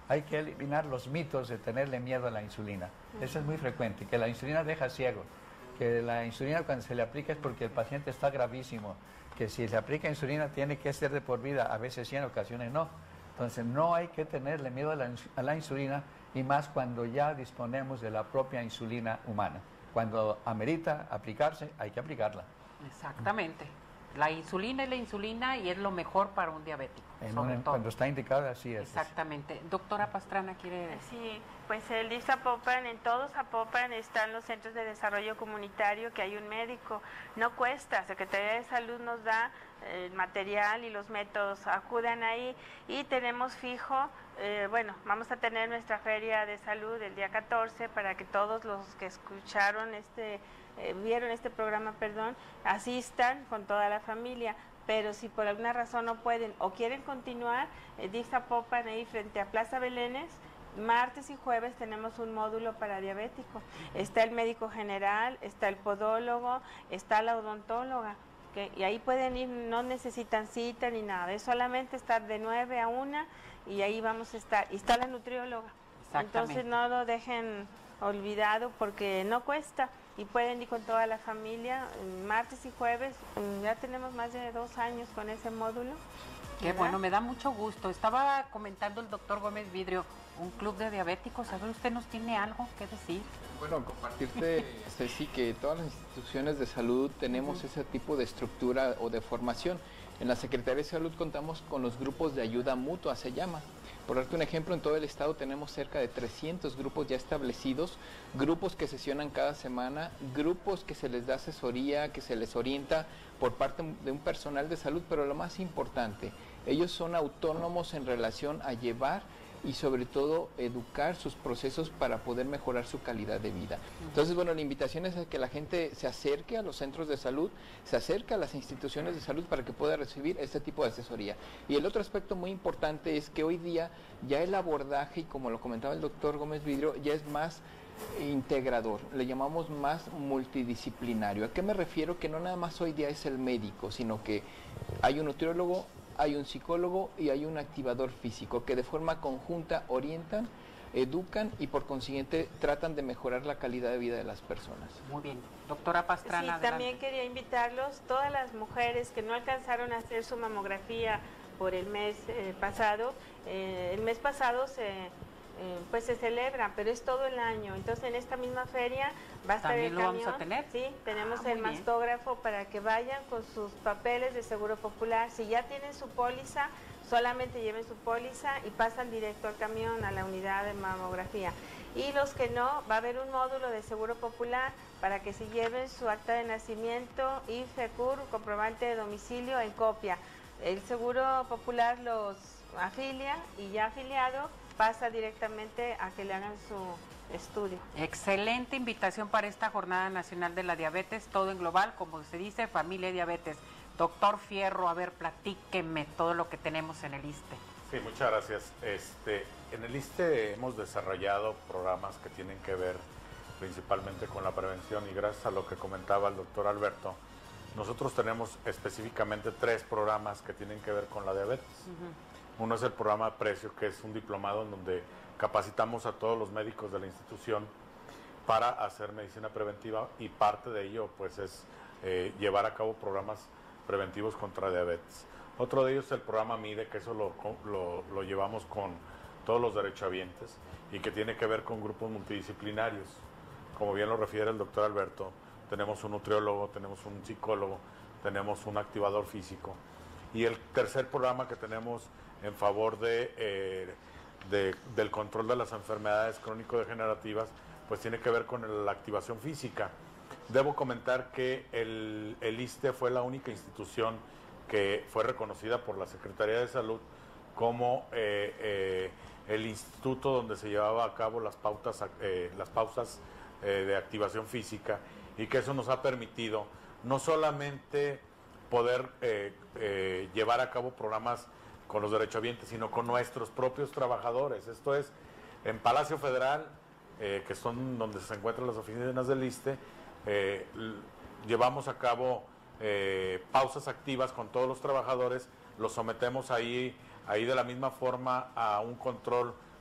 hay que eliminar los mitos de tenerle miedo a la insulina. Eso es muy frecuente, que la insulina deja ciego, que la insulina cuando se le aplica es porque el paciente está gravísimo, que si se aplica insulina tiene que ser de por vida, a veces sí, en ocasiones no. Entonces no hay que tenerle miedo a la, a la insulina, y más cuando ya disponemos de la propia insulina humana. Cuando amerita aplicarse, hay que aplicarla. Exactamente. La insulina es la insulina y es lo mejor para un diabético. En un, cuando está indicada, así es. Exactamente. Doctora Pastrana, ¿quiere...? Sí, pues el D I F Zapopan, en todo Zapopan están los centros de desarrollo comunitario, que hay un médico. No cuesta, Secretaría de Salud nos da el material y los métodos, acudan ahí, y tenemos fijo, eh, bueno, vamos a tener nuestra feria de salud el día catorce para que todos los que escucharon este, eh, vieron este programa, perdón, asistan con toda la familia. Pero si por alguna razón no pueden o quieren continuar, eh, D I F Zapopan ahí frente a Plaza Belénes, martes y jueves tenemos un módulo para diabéticos. Está el médico general, está el podólogo, está la odontóloga, ¿okay? Y ahí pueden ir, no necesitan cita ni nada, es solamente estar de nueve a una y ahí vamos a estar. Y está la nutrióloga, entonces no lo dejen olvidado porque no cuesta. Y pueden ir con toda la familia, martes y jueves. Ya tenemos más de dos años con ese módulo. Qué bueno, me da mucho gusto. Estaba comentando el doctor Gómez Vidrio, un club de diabéticos. A ver, ¿usted nos tiene algo que decir? Bueno, compartirte, Ceci, que todas las instituciones de salud tenemos uh-huh. ese tipo de estructura o de formación. En la Secretaría de Salud contamos con los grupos de ayuda mutua, se llama. Por darte un ejemplo, en todo el estado tenemos cerca de trescientos grupos ya establecidos, grupos que sesionan cada semana, grupos que se les da asesoría, que se les orienta por parte de un personal de salud, pero lo más importante, ellos son autónomos en relación a llevar y sobre todo educar sus procesos para poder mejorar su calidad de vida. Entonces, bueno, la invitación es a que la gente se acerque a los centros de salud, se acerque a las instituciones de salud para que pueda recibir este tipo de asesoría. Y el otro aspecto muy importante es que hoy día ya el abordaje, y como lo comentaba el doctor Gómez Vidrio, ya es más integrador, le llamamos más multidisciplinario. ¿A qué me refiero? Que no nada más hoy día es el médico, sino que hay un nutriólogo, hay un psicólogo y hay un activador físico que de forma conjunta orientan, educan y por consiguiente tratan de mejorar la calidad de vida de las personas. Muy bien. Doctora Pastrana, sí, también quería invitarlos, todas las mujeres que no alcanzaron a hacer su mamografía por el mes eh, pasado, eh, el mes pasado se... Eh, pues se celebra, pero es todo el año. Entonces en esta misma feria va a estar el camión. ¿Lo vamos a tener? Sí, tenemos ah, el mastógrafo bien. Para que vayan con sus papeles de Seguro Popular. Si ya tienen su póliza, solamente lleven su póliza y pasan directo al camión, a la unidad de mamografía. Y los que no, va a haber un módulo de Seguro Popular para que se lleven su acta de nacimiento, I F E, C U R, comprobante de domicilio en copia. El Seguro Popular los afilia y ya afiliado pasa directamente a que le hagan su estudio. Excelente invitación para esta Jornada Nacional de la Diabetes, todo en global, como se dice, familia y diabetes. Doctor Fierro, a ver, platíqueme todo lo que tenemos en el ISSSTE. Sí, muchas gracias. Este, en el ISSSTE hemos desarrollado programas que tienen que ver principalmente con la prevención y gracias a lo que comentaba el doctor Alberto, nosotros tenemos específicamente tres programas que tienen que ver con la diabetes. Uh-huh. Uno es el programa Precio, que es un diplomado en donde capacitamos a todos los médicos de la institución para hacer medicina preventiva y parte de ello pues es eh, llevar a cabo programas preventivos contra diabetes. Otro de ellos es el programa MIDE, que eso lo, lo, lo llevamos con todos los derechohabientes y que tiene que ver con grupos multidisciplinarios. Como bien lo refiere el doctor Alberto, tenemos un nutriólogo, tenemos un psicólogo, tenemos un activador físico. Y el tercer programa que tenemos en favor de, eh, de, del control de las enfermedades crónico-degenerativas, pues tiene que ver con la activación física. Debo comentar que el, el ISSSTE fue la única institución que fue reconocida por la Secretaría de Salud como eh, eh, el instituto donde se llevaba a cabo las pautas, eh, las pausas eh, de activación física, y que eso nos ha permitido no solamente poder eh, eh, llevar a cabo programas con los derechohabientes, sino con nuestros propios trabajadores. Esto es, en Palacio Federal, eh, que son donde se encuentran las oficinas del ISSSTE, eh, llevamos a cabo eh, pausas activas con todos los trabajadores, los sometemos ahí, ahí de la misma forma a un control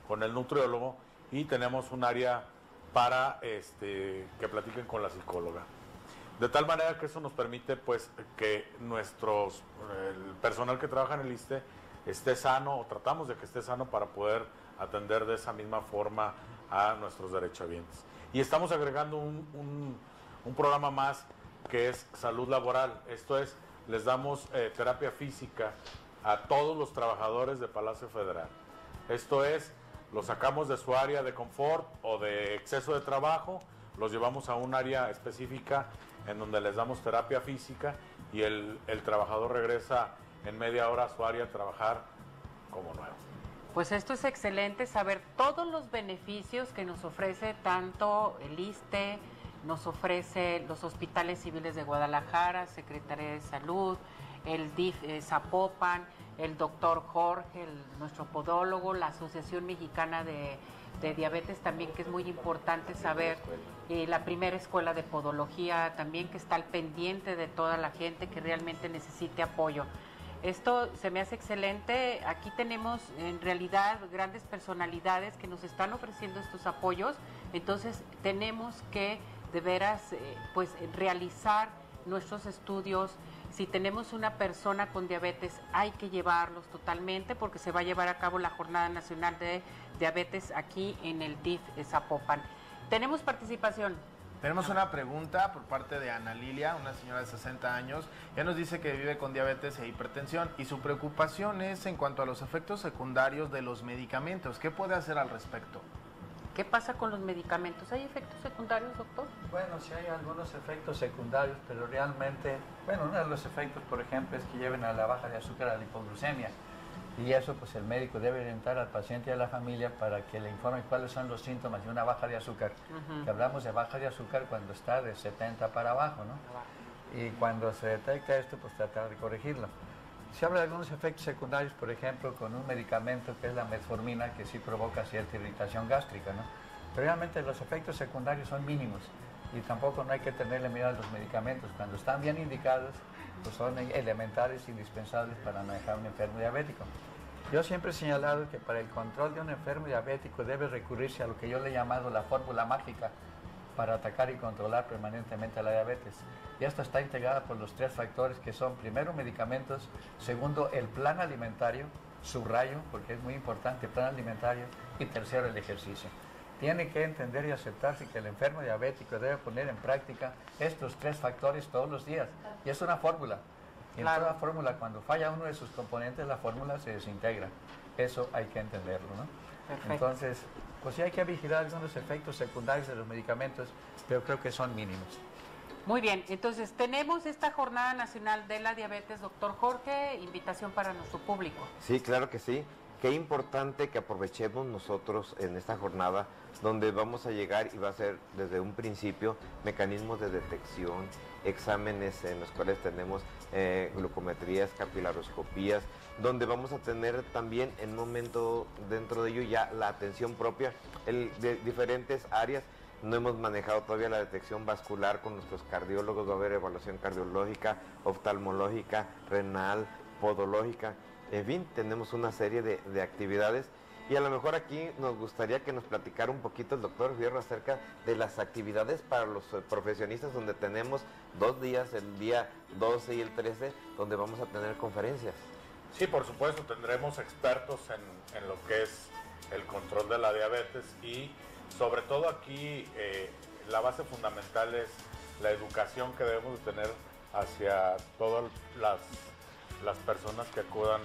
con el nutriólogo, y tenemos un área para este, que platiquen con la psicóloga. De tal manera que eso nos permite pues que nuestros, el personal que trabaja en el ISSSTE esté sano, o tratamos de que esté sano para poder atender de esa misma forma a nuestros derechohabientes. Y estamos agregando un, un, un programa más que es salud laboral. Esto es, les damos eh, terapia física a todos los trabajadores de Palacio Federal. Esto es, los sacamos de su área de confort o de exceso de trabajo, los llevamos a un área específica en donde les damos terapia física, y el, el trabajador regresa en media hora a su área a trabajar como nuevo. Pues esto es excelente, saber todos los beneficios que nos ofrece tanto el ISSSTE, nos ofrece los hospitales civiles de Guadalajara, Secretaría de Salud, el D I F eh, Zapopan, el doctor Jorge, el, nuestro podólogo, la Asociación Mexicana de, de Diabetes también, que es muy importante saber, y la primera escuela de podología también, que está al pendiente de toda la gente que realmente necesite apoyo. Esto se me hace excelente. Aquí tenemos en realidad grandes personalidades que nos están ofreciendo estos apoyos, entonces tenemos que de veras eh, pues realizar nuestros estudios. Si tenemos una persona con diabetes, hay que llevarlos totalmente, porque se va a llevar a cabo la Jornada Nacional de Diabetes aquí en el D I F Zapopan. Tenemos participación. Tenemos una pregunta por parte de Ana Lilia, una señora de sesenta años. Ella nos dice que vive con diabetes e hipertensión, y su preocupación es en cuanto a los efectos secundarios de los medicamentos. ¿Qué puede hacer al respecto? ¿Qué pasa con los medicamentos? ¿Hay efectos secundarios, doctor? Bueno, sí hay algunos efectos secundarios, pero realmente, bueno, uno de los efectos, por ejemplo, es que lleven a la baja de azúcar, a la hipoglucemia. Y eso, pues el médico debe orientar al paciente y a la familia para que le informe cuáles son los síntomas de una baja de azúcar. Uh-huh. Que hablamos de baja de azúcar cuando está de setenta para abajo, ¿no? Uh-huh. Y cuando se detecta esto, pues tratar de corregirlo. Se habla de algunos efectos secundarios, por ejemplo, con un medicamento que es la metformina, que sí provoca cierta irritación gástrica, ¿no? Pero realmente los efectos secundarios son mínimos, y tampoco no hay que tenerle miedo a los medicamentos. Cuando están bien indicados, pues son elementales, indispensables para manejar un enfermo diabético. Yo siempre he señalado que para el control de un enfermo diabético debe recurrirse a lo que yo le he llamado la fórmula mágica para atacar y controlar permanentemente la diabetes. Y esta está integrada por los tres factores que son, primero, medicamentos, segundo, el plan alimentario, subrayo, porque es muy importante el plan alimentario, y tercero, el ejercicio. Tiene que entender y aceptarse que el enfermo diabético debe poner en práctica estos tres factores todos los días, y es una fórmula. Y en toda fórmula, cuando falla uno de sus componentes, la fórmula se desintegra. Eso hay que entenderlo, ¿no? Perfecto. Entonces, pues sí hay que vigilar algunos efectos secundarios de los medicamentos, pero creo que son mínimos. Muy bien, entonces tenemos esta Jornada Nacional de la Diabetes, doctor Jorge, invitación para nuestro público. Sí, claro que sí. Qué importante que aprovechemos nosotros en esta jornada, donde vamos a llegar y va a ser desde un principio mecanismos de detección, exámenes en los cuales tenemos eh, glucometrías, capilaroscopías, donde vamos a tener también en un momento dentro de ello ya la atención propia el, de diferentes áreas. No hemos manejado todavía la detección vascular con nuestros cardiólogos, va a haber evaluación cardiológica, oftalmológica, renal, podológica. En fin, tenemos una serie de, de actividades, y a lo mejor aquí nos gustaría que nos platicara un poquito el doctor Fierro acerca de las actividades para los profesionistas, donde tenemos dos días, el día doce y el trece, donde vamos a tener conferencias. Sí, por supuesto, tendremos expertos en, en lo que es el control de la diabetes, y sobre todo aquí eh, la base fundamental es la educación que debemos de tener hacia todas las las personas que acudan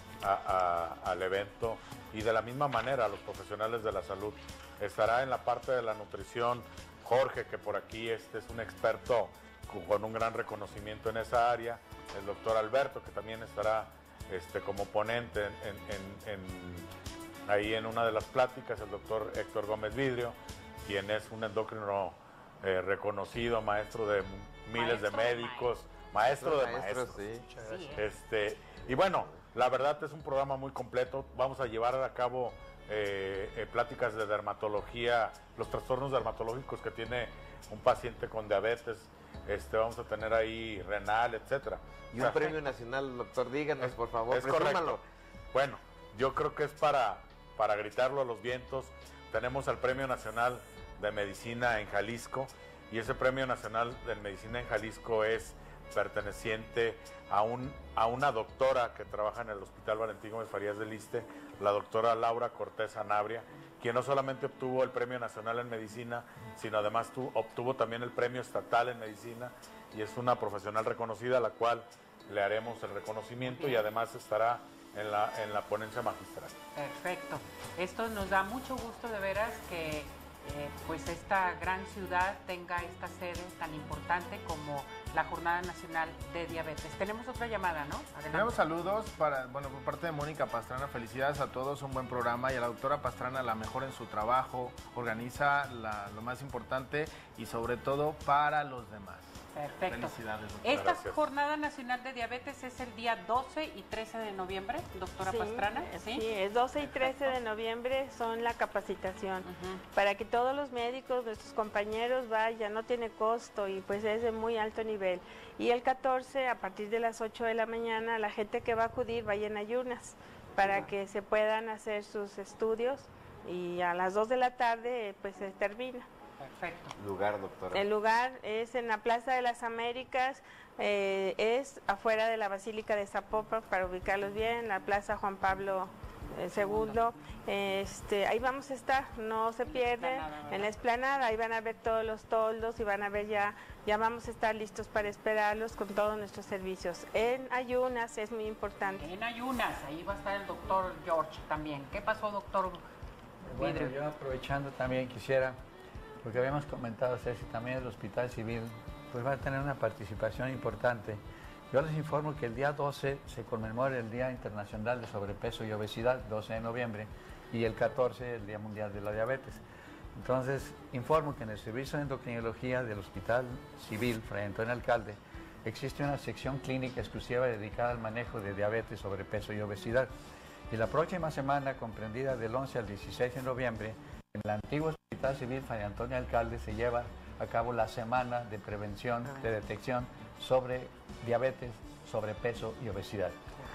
a, a, al evento, y de la misma manera los profesionales de la salud. Estará en la parte de la nutrición Jorge, que por aquí este es un experto con un gran reconocimiento en esa área, el doctor Alberto, que también estará este, como ponente en, en, en, ahí en una de las pláticas, el doctor Héctor Gómez Vidrio, quien es un endocrino eh, reconocido, maestro de miles maestro de médicos, maestro, maestro de maestros. maestros sí. Este, y bueno, la verdad es un programa muy completo. Vamos a llevar a cabo eh, eh, pláticas de dermatología, los trastornos dermatológicos que tiene un paciente con diabetes. Este, vamos a tener ahí renal, etcétera. Y un o sea, premio nacional, doctor, díganos, es, por favor, es correcto. Bueno, yo creo que es para para gritarlo a los vientos. Tenemos el Premio Nacional de Medicina en Jalisco, y ese Premio Nacional de Medicina en Jalisco es perteneciente a, un, a una doctora que trabaja en el Hospital Valentín Gómez Farías del Iste, la doctora Laura Cortés Sanabria, quien no solamente obtuvo el Premio Nacional en Medicina, sino además tu, obtuvo también el Premio Estatal en Medicina, y es una profesional reconocida a la cual le haremos el reconocimiento y además estará en la, en la ponencia magistral. Perfecto. Esto nos da mucho gusto de veras que eh, pues esta gran ciudad tenga esta sede tan importante como la Jornada Nacional de Diabetes. Tenemos otra llamada, ¿no? Adelante. Tenemos saludos para, bueno, por parte de Mónica Pastrana. Felicidades a todos, un buen programa, y a la doctora Pastrana la mejor en su trabajo, organiza la, lo más importante y sobre todo para los demás. Perfecto. Felicidades, doctora. Esta Gracias. Jornada Nacional de Diabetes es el día doce y trece de noviembre, doctora Sí, Pastrana. sí, es doce y trece de noviembre son la capacitación, Ujú. para que todos los médicos, nuestros compañeros vayan, no tiene costo y pues es de muy alto nivel. Y el catorce, a partir de las ocho de la mañana, la gente que va a acudir vaya en ayunas, para que se puedan hacer sus estudios, y a las dos de la tarde pues se termina. Perfecto. Lugar, doctora. El lugar es en la Plaza de las Américas, eh, es afuera de la Basílica de Zapopan, para ubicarlos bien, la Plaza Juan Pablo eh, segundo. Este, ahí vamos a estar, no se pierden, en la explanada, ahí van a ver todos los toldos y van a ver ya, ya vamos a estar listos para esperarlos con todos nuestros servicios. En ayunas es muy importante. En ayunas, ahí va a estar el doctor George también. ¿Qué pasó, doctor Bueno, Vidrio? yo aprovechando también quisiera, porque habíamos comentado, Ceci, también el Hospital Civil pues va a tener una participación importante. Yo les informo que el día doce se conmemora el Día Internacional de Sobrepeso y Obesidad, doce de noviembre, y el catorce el Día Mundial de la Diabetes. Entonces, informo que en el Servicio de Endocrinología del Hospital Civil, Fray Antonio Alcalde, existe una sección clínica exclusiva dedicada al manejo de diabetes, sobrepeso y obesidad. Y la próxima semana, comprendida del once al dieciséis de noviembre, en el antiguo Hospital Civil Fray Antonio Alcalde se lleva a cabo la semana de prevención, de detección sobre diabetes, sobrepeso y obesidad.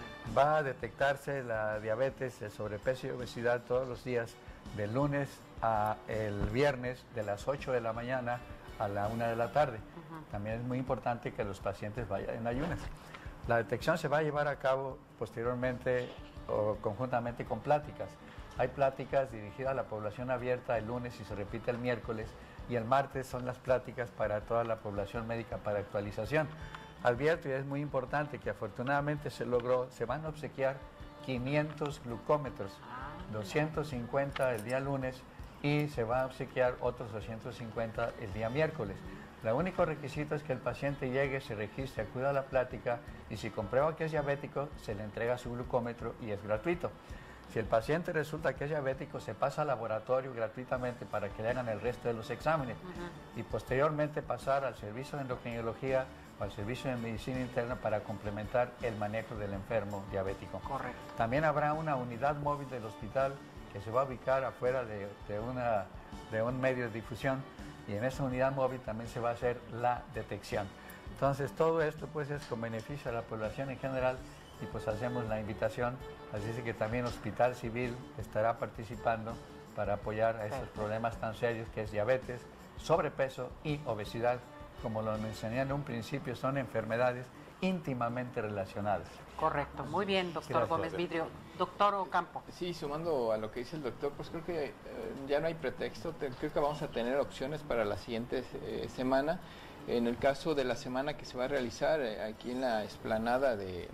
Va a detectarse la diabetes, el sobrepeso y obesidad todos los días, del lunes a el viernes, de las ocho de la mañana a la una de la tarde. También es muy importante que los pacientes vayan en ayunas. La detección se va a llevar a cabo posteriormente o conjuntamente con pláticas. Hay pláticas dirigidas a la población abierta el lunes y se repite el miércoles, y el martes son las pláticas para toda la población médica para actualización. Advierto, y es muy importante, que afortunadamente se logró, se van a obsequiar quinientos glucómetros, doscientos cincuenta el día lunes y se va a obsequiar otros doscientos cincuenta el día miércoles. El único requisito es que el paciente llegue, se registre, acuda a la plática, y si comprueba que es diabético, se le entrega su glucómetro y es gratuito. Si el paciente resulta que es diabético, se pasa al laboratorio gratuitamente para que le hagan el resto de los exámenes, uh-huh. y posteriormente pasar al servicio de endocrinología o al servicio de medicina interna para complementar el manejo del enfermo diabético. Correcto. También habrá una unidad móvil del hospital que se va a ubicar afuera de, de, una, de un medio de difusión, y en esa unidad móvil también se va a hacer la detección. Entonces todo esto pues es con beneficio a la población en general, y pues hacemos la invitación, así es que también Hospital Civil estará participando para apoyar a esos problemas tan serios que es diabetes, sobrepeso y obesidad. Como lo mencioné en un principio, son enfermedades íntimamente relacionadas. Correcto, muy bien, doctor Gracias. Gómez Vidrio. Doctor Ocampo. Sí, sumando a lo que dice el doctor, pues creo que eh, ya no hay pretexto, te, creo que vamos a tener opciones para la siguiente eh, semana. En el caso de la semana que se va a realizar eh, aquí en la explanada de,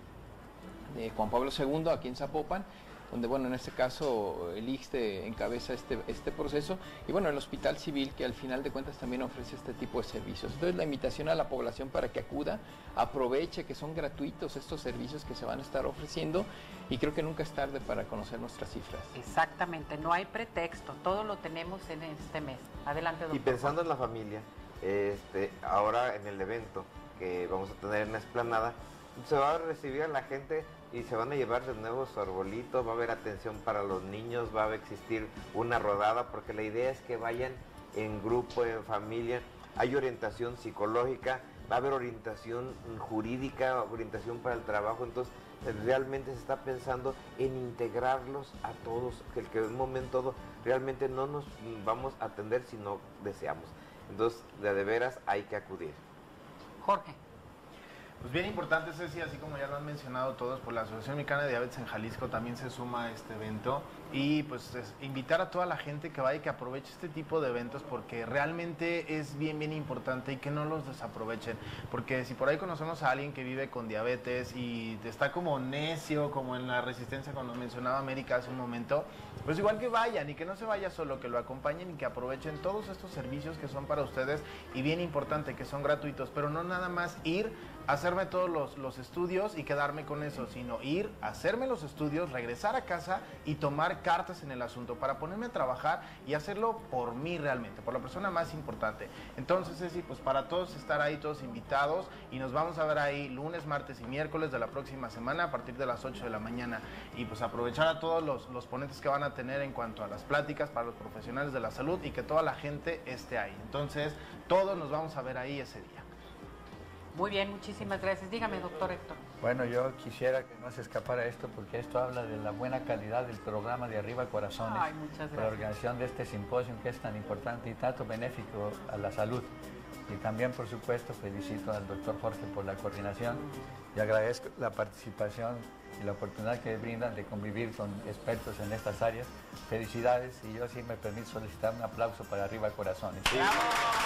de Juan Pablo segundo, aquí en Zapopan, donde, bueno, en este caso el I X S S T E encabeza este, este proceso, y bueno, el Hospital Civil, que al final de cuentas también ofrece este tipo de servicios. Entonces, la invitación a la población para que acuda, aproveche que son gratuitos estos servicios que se van a estar ofreciendo, y creo que nunca es tarde para conocer nuestras cifras. Exactamente, no hay pretexto, todo lo tenemos en este mes. Adelante, doctor. Y pensando en la familia, este, ahora en el evento que vamos a tener en la explanada, se va a recibir a la gente y se van a llevar de nuevo su arbolito, va a haber atención para los niños, va a existir una rodada, porque la idea es que vayan en grupo, en familia. Hay orientación psicológica, va a haber orientación jurídica, orientación para el trabajo. Entonces realmente se está pensando en integrarlos a todos, que el que en un momento dado realmente no nos vamos a atender si no deseamos. Entonces, de, de veras hay que acudir. Jorge. Pues bien importante, Ceci, así como ya lo han mencionado todos, por la Asociación Mexicana de Diabetes en Jalisco también se suma a este evento y pues es invitar a toda la gente que vaya y que aproveche este tipo de eventos porque realmente es bien, bien importante y que no los desaprovechen, porque si por ahí conocemos a alguien que vive con diabetes y está como necio, como en la resistencia cuando mencionaba América hace un momento, pues igual que vayan y que no se vaya solo, que lo acompañen y que aprovechen todos estos servicios que son para ustedes y bien importante, que son gratuitos, pero no nada más ir, hacerme todos los, los estudios y quedarme con eso, sino ir, hacerme los estudios, regresar a casa y tomar cartas en el asunto para ponerme a trabajar y hacerlo por mí realmente, por la persona más importante. Entonces, Ceci, pues para todos estar ahí, todos invitados, y nos vamos a ver ahí lunes, martes y miércoles de la próxima semana a partir de las ocho de la mañana. Y pues aprovechar a todos los, los ponentes que van a tener en cuanto a las pláticas para los profesionales de la salud y que toda la gente esté ahí. Entonces, todos nos vamos a ver ahí ese día. Muy bien, muchísimas gracias. Dígame, doctor Héctor. Bueno, yo quisiera que no se escapara esto porque esto habla de la buena calidad del programa de Arriba Corazones. Ay, muchas gracias. Por la organización de este simposio que es tan importante y tanto benéfico a la salud. Y también, por supuesto, felicito al doctor Jorge por la coordinación y agradezco la participación y la oportunidad que brindan de convivir con expertos en estas áreas. Felicidades, y yo sí me permito solicitar un aplauso para Arriba Corazones. Sí. ¡Bravo!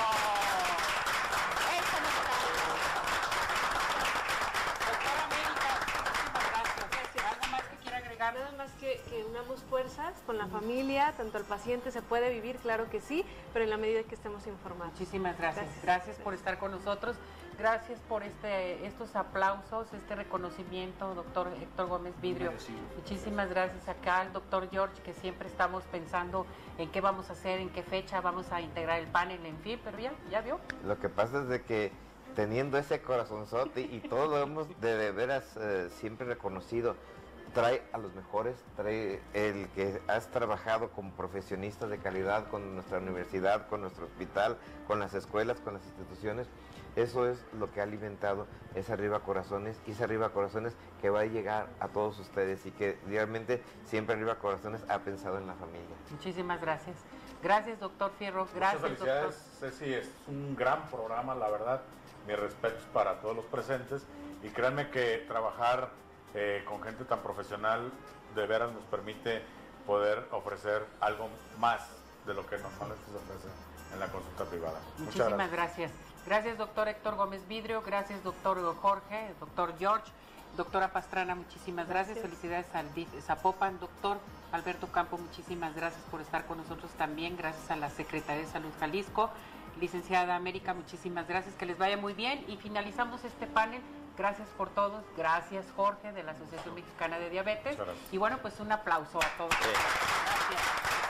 Nada más que, que unamos fuerzas con la familia, tanto el paciente se puede vivir, claro que sí, pero en la medida que estemos informados. Muchísimas gracias. Gracias, gracias por estar con nosotros. Gracias por este, estos aplausos, este reconocimiento, doctor Héctor Gómez Vidrio. Merecido. Muchísimas gracias acá al doctor George, que siempre estamos pensando en qué vamos a hacer, en qué fecha vamos a integrar el panel, en fin, pero ya, ya vio. Lo que pasa es de que teniendo ese corazonzote y todo lo hemos de, de veras eh, siempre reconocido, trae a los mejores, trae el que has trabajado con profesionistas de calidad, con nuestra universidad, con nuestro hospital, con las escuelas, con las instituciones. Eso es lo que ha alimentado ese Arriba Corazones, y ese Arriba Corazones que va a llegar a todos ustedes y que realmente siempre Arriba Corazones ha pensado en la familia. Muchísimas gracias. Gracias, doctor Fierro. Gracias, Muchas felicidades, doctor. Ceci, es un gran programa, la verdad. Mis respetos para todos los presentes y créanme que trabajar Eh, con gente tan profesional de veras nos permite poder ofrecer algo más de lo que normalmente se ofrece en la consulta privada. Muchísimas Muchas gracias. gracias. Gracias, doctor Héctor Gómez Vidrio. Gracias, doctor Jorge, doctor George, doctora Pastrana, muchísimas gracias. gracias. Felicidades al D I F Zapopan. Doctor Alberto Campo, muchísimas gracias por estar con nosotros también. Gracias a la Secretaría de Salud Jalisco. Licenciada América, muchísimas gracias. Que les vaya muy bien. Y finalizamos este panel. Gracias por todos, gracias Jorge de la Asociación Mexicana de Diabetes y bueno, pues un aplauso a todos. Gracias.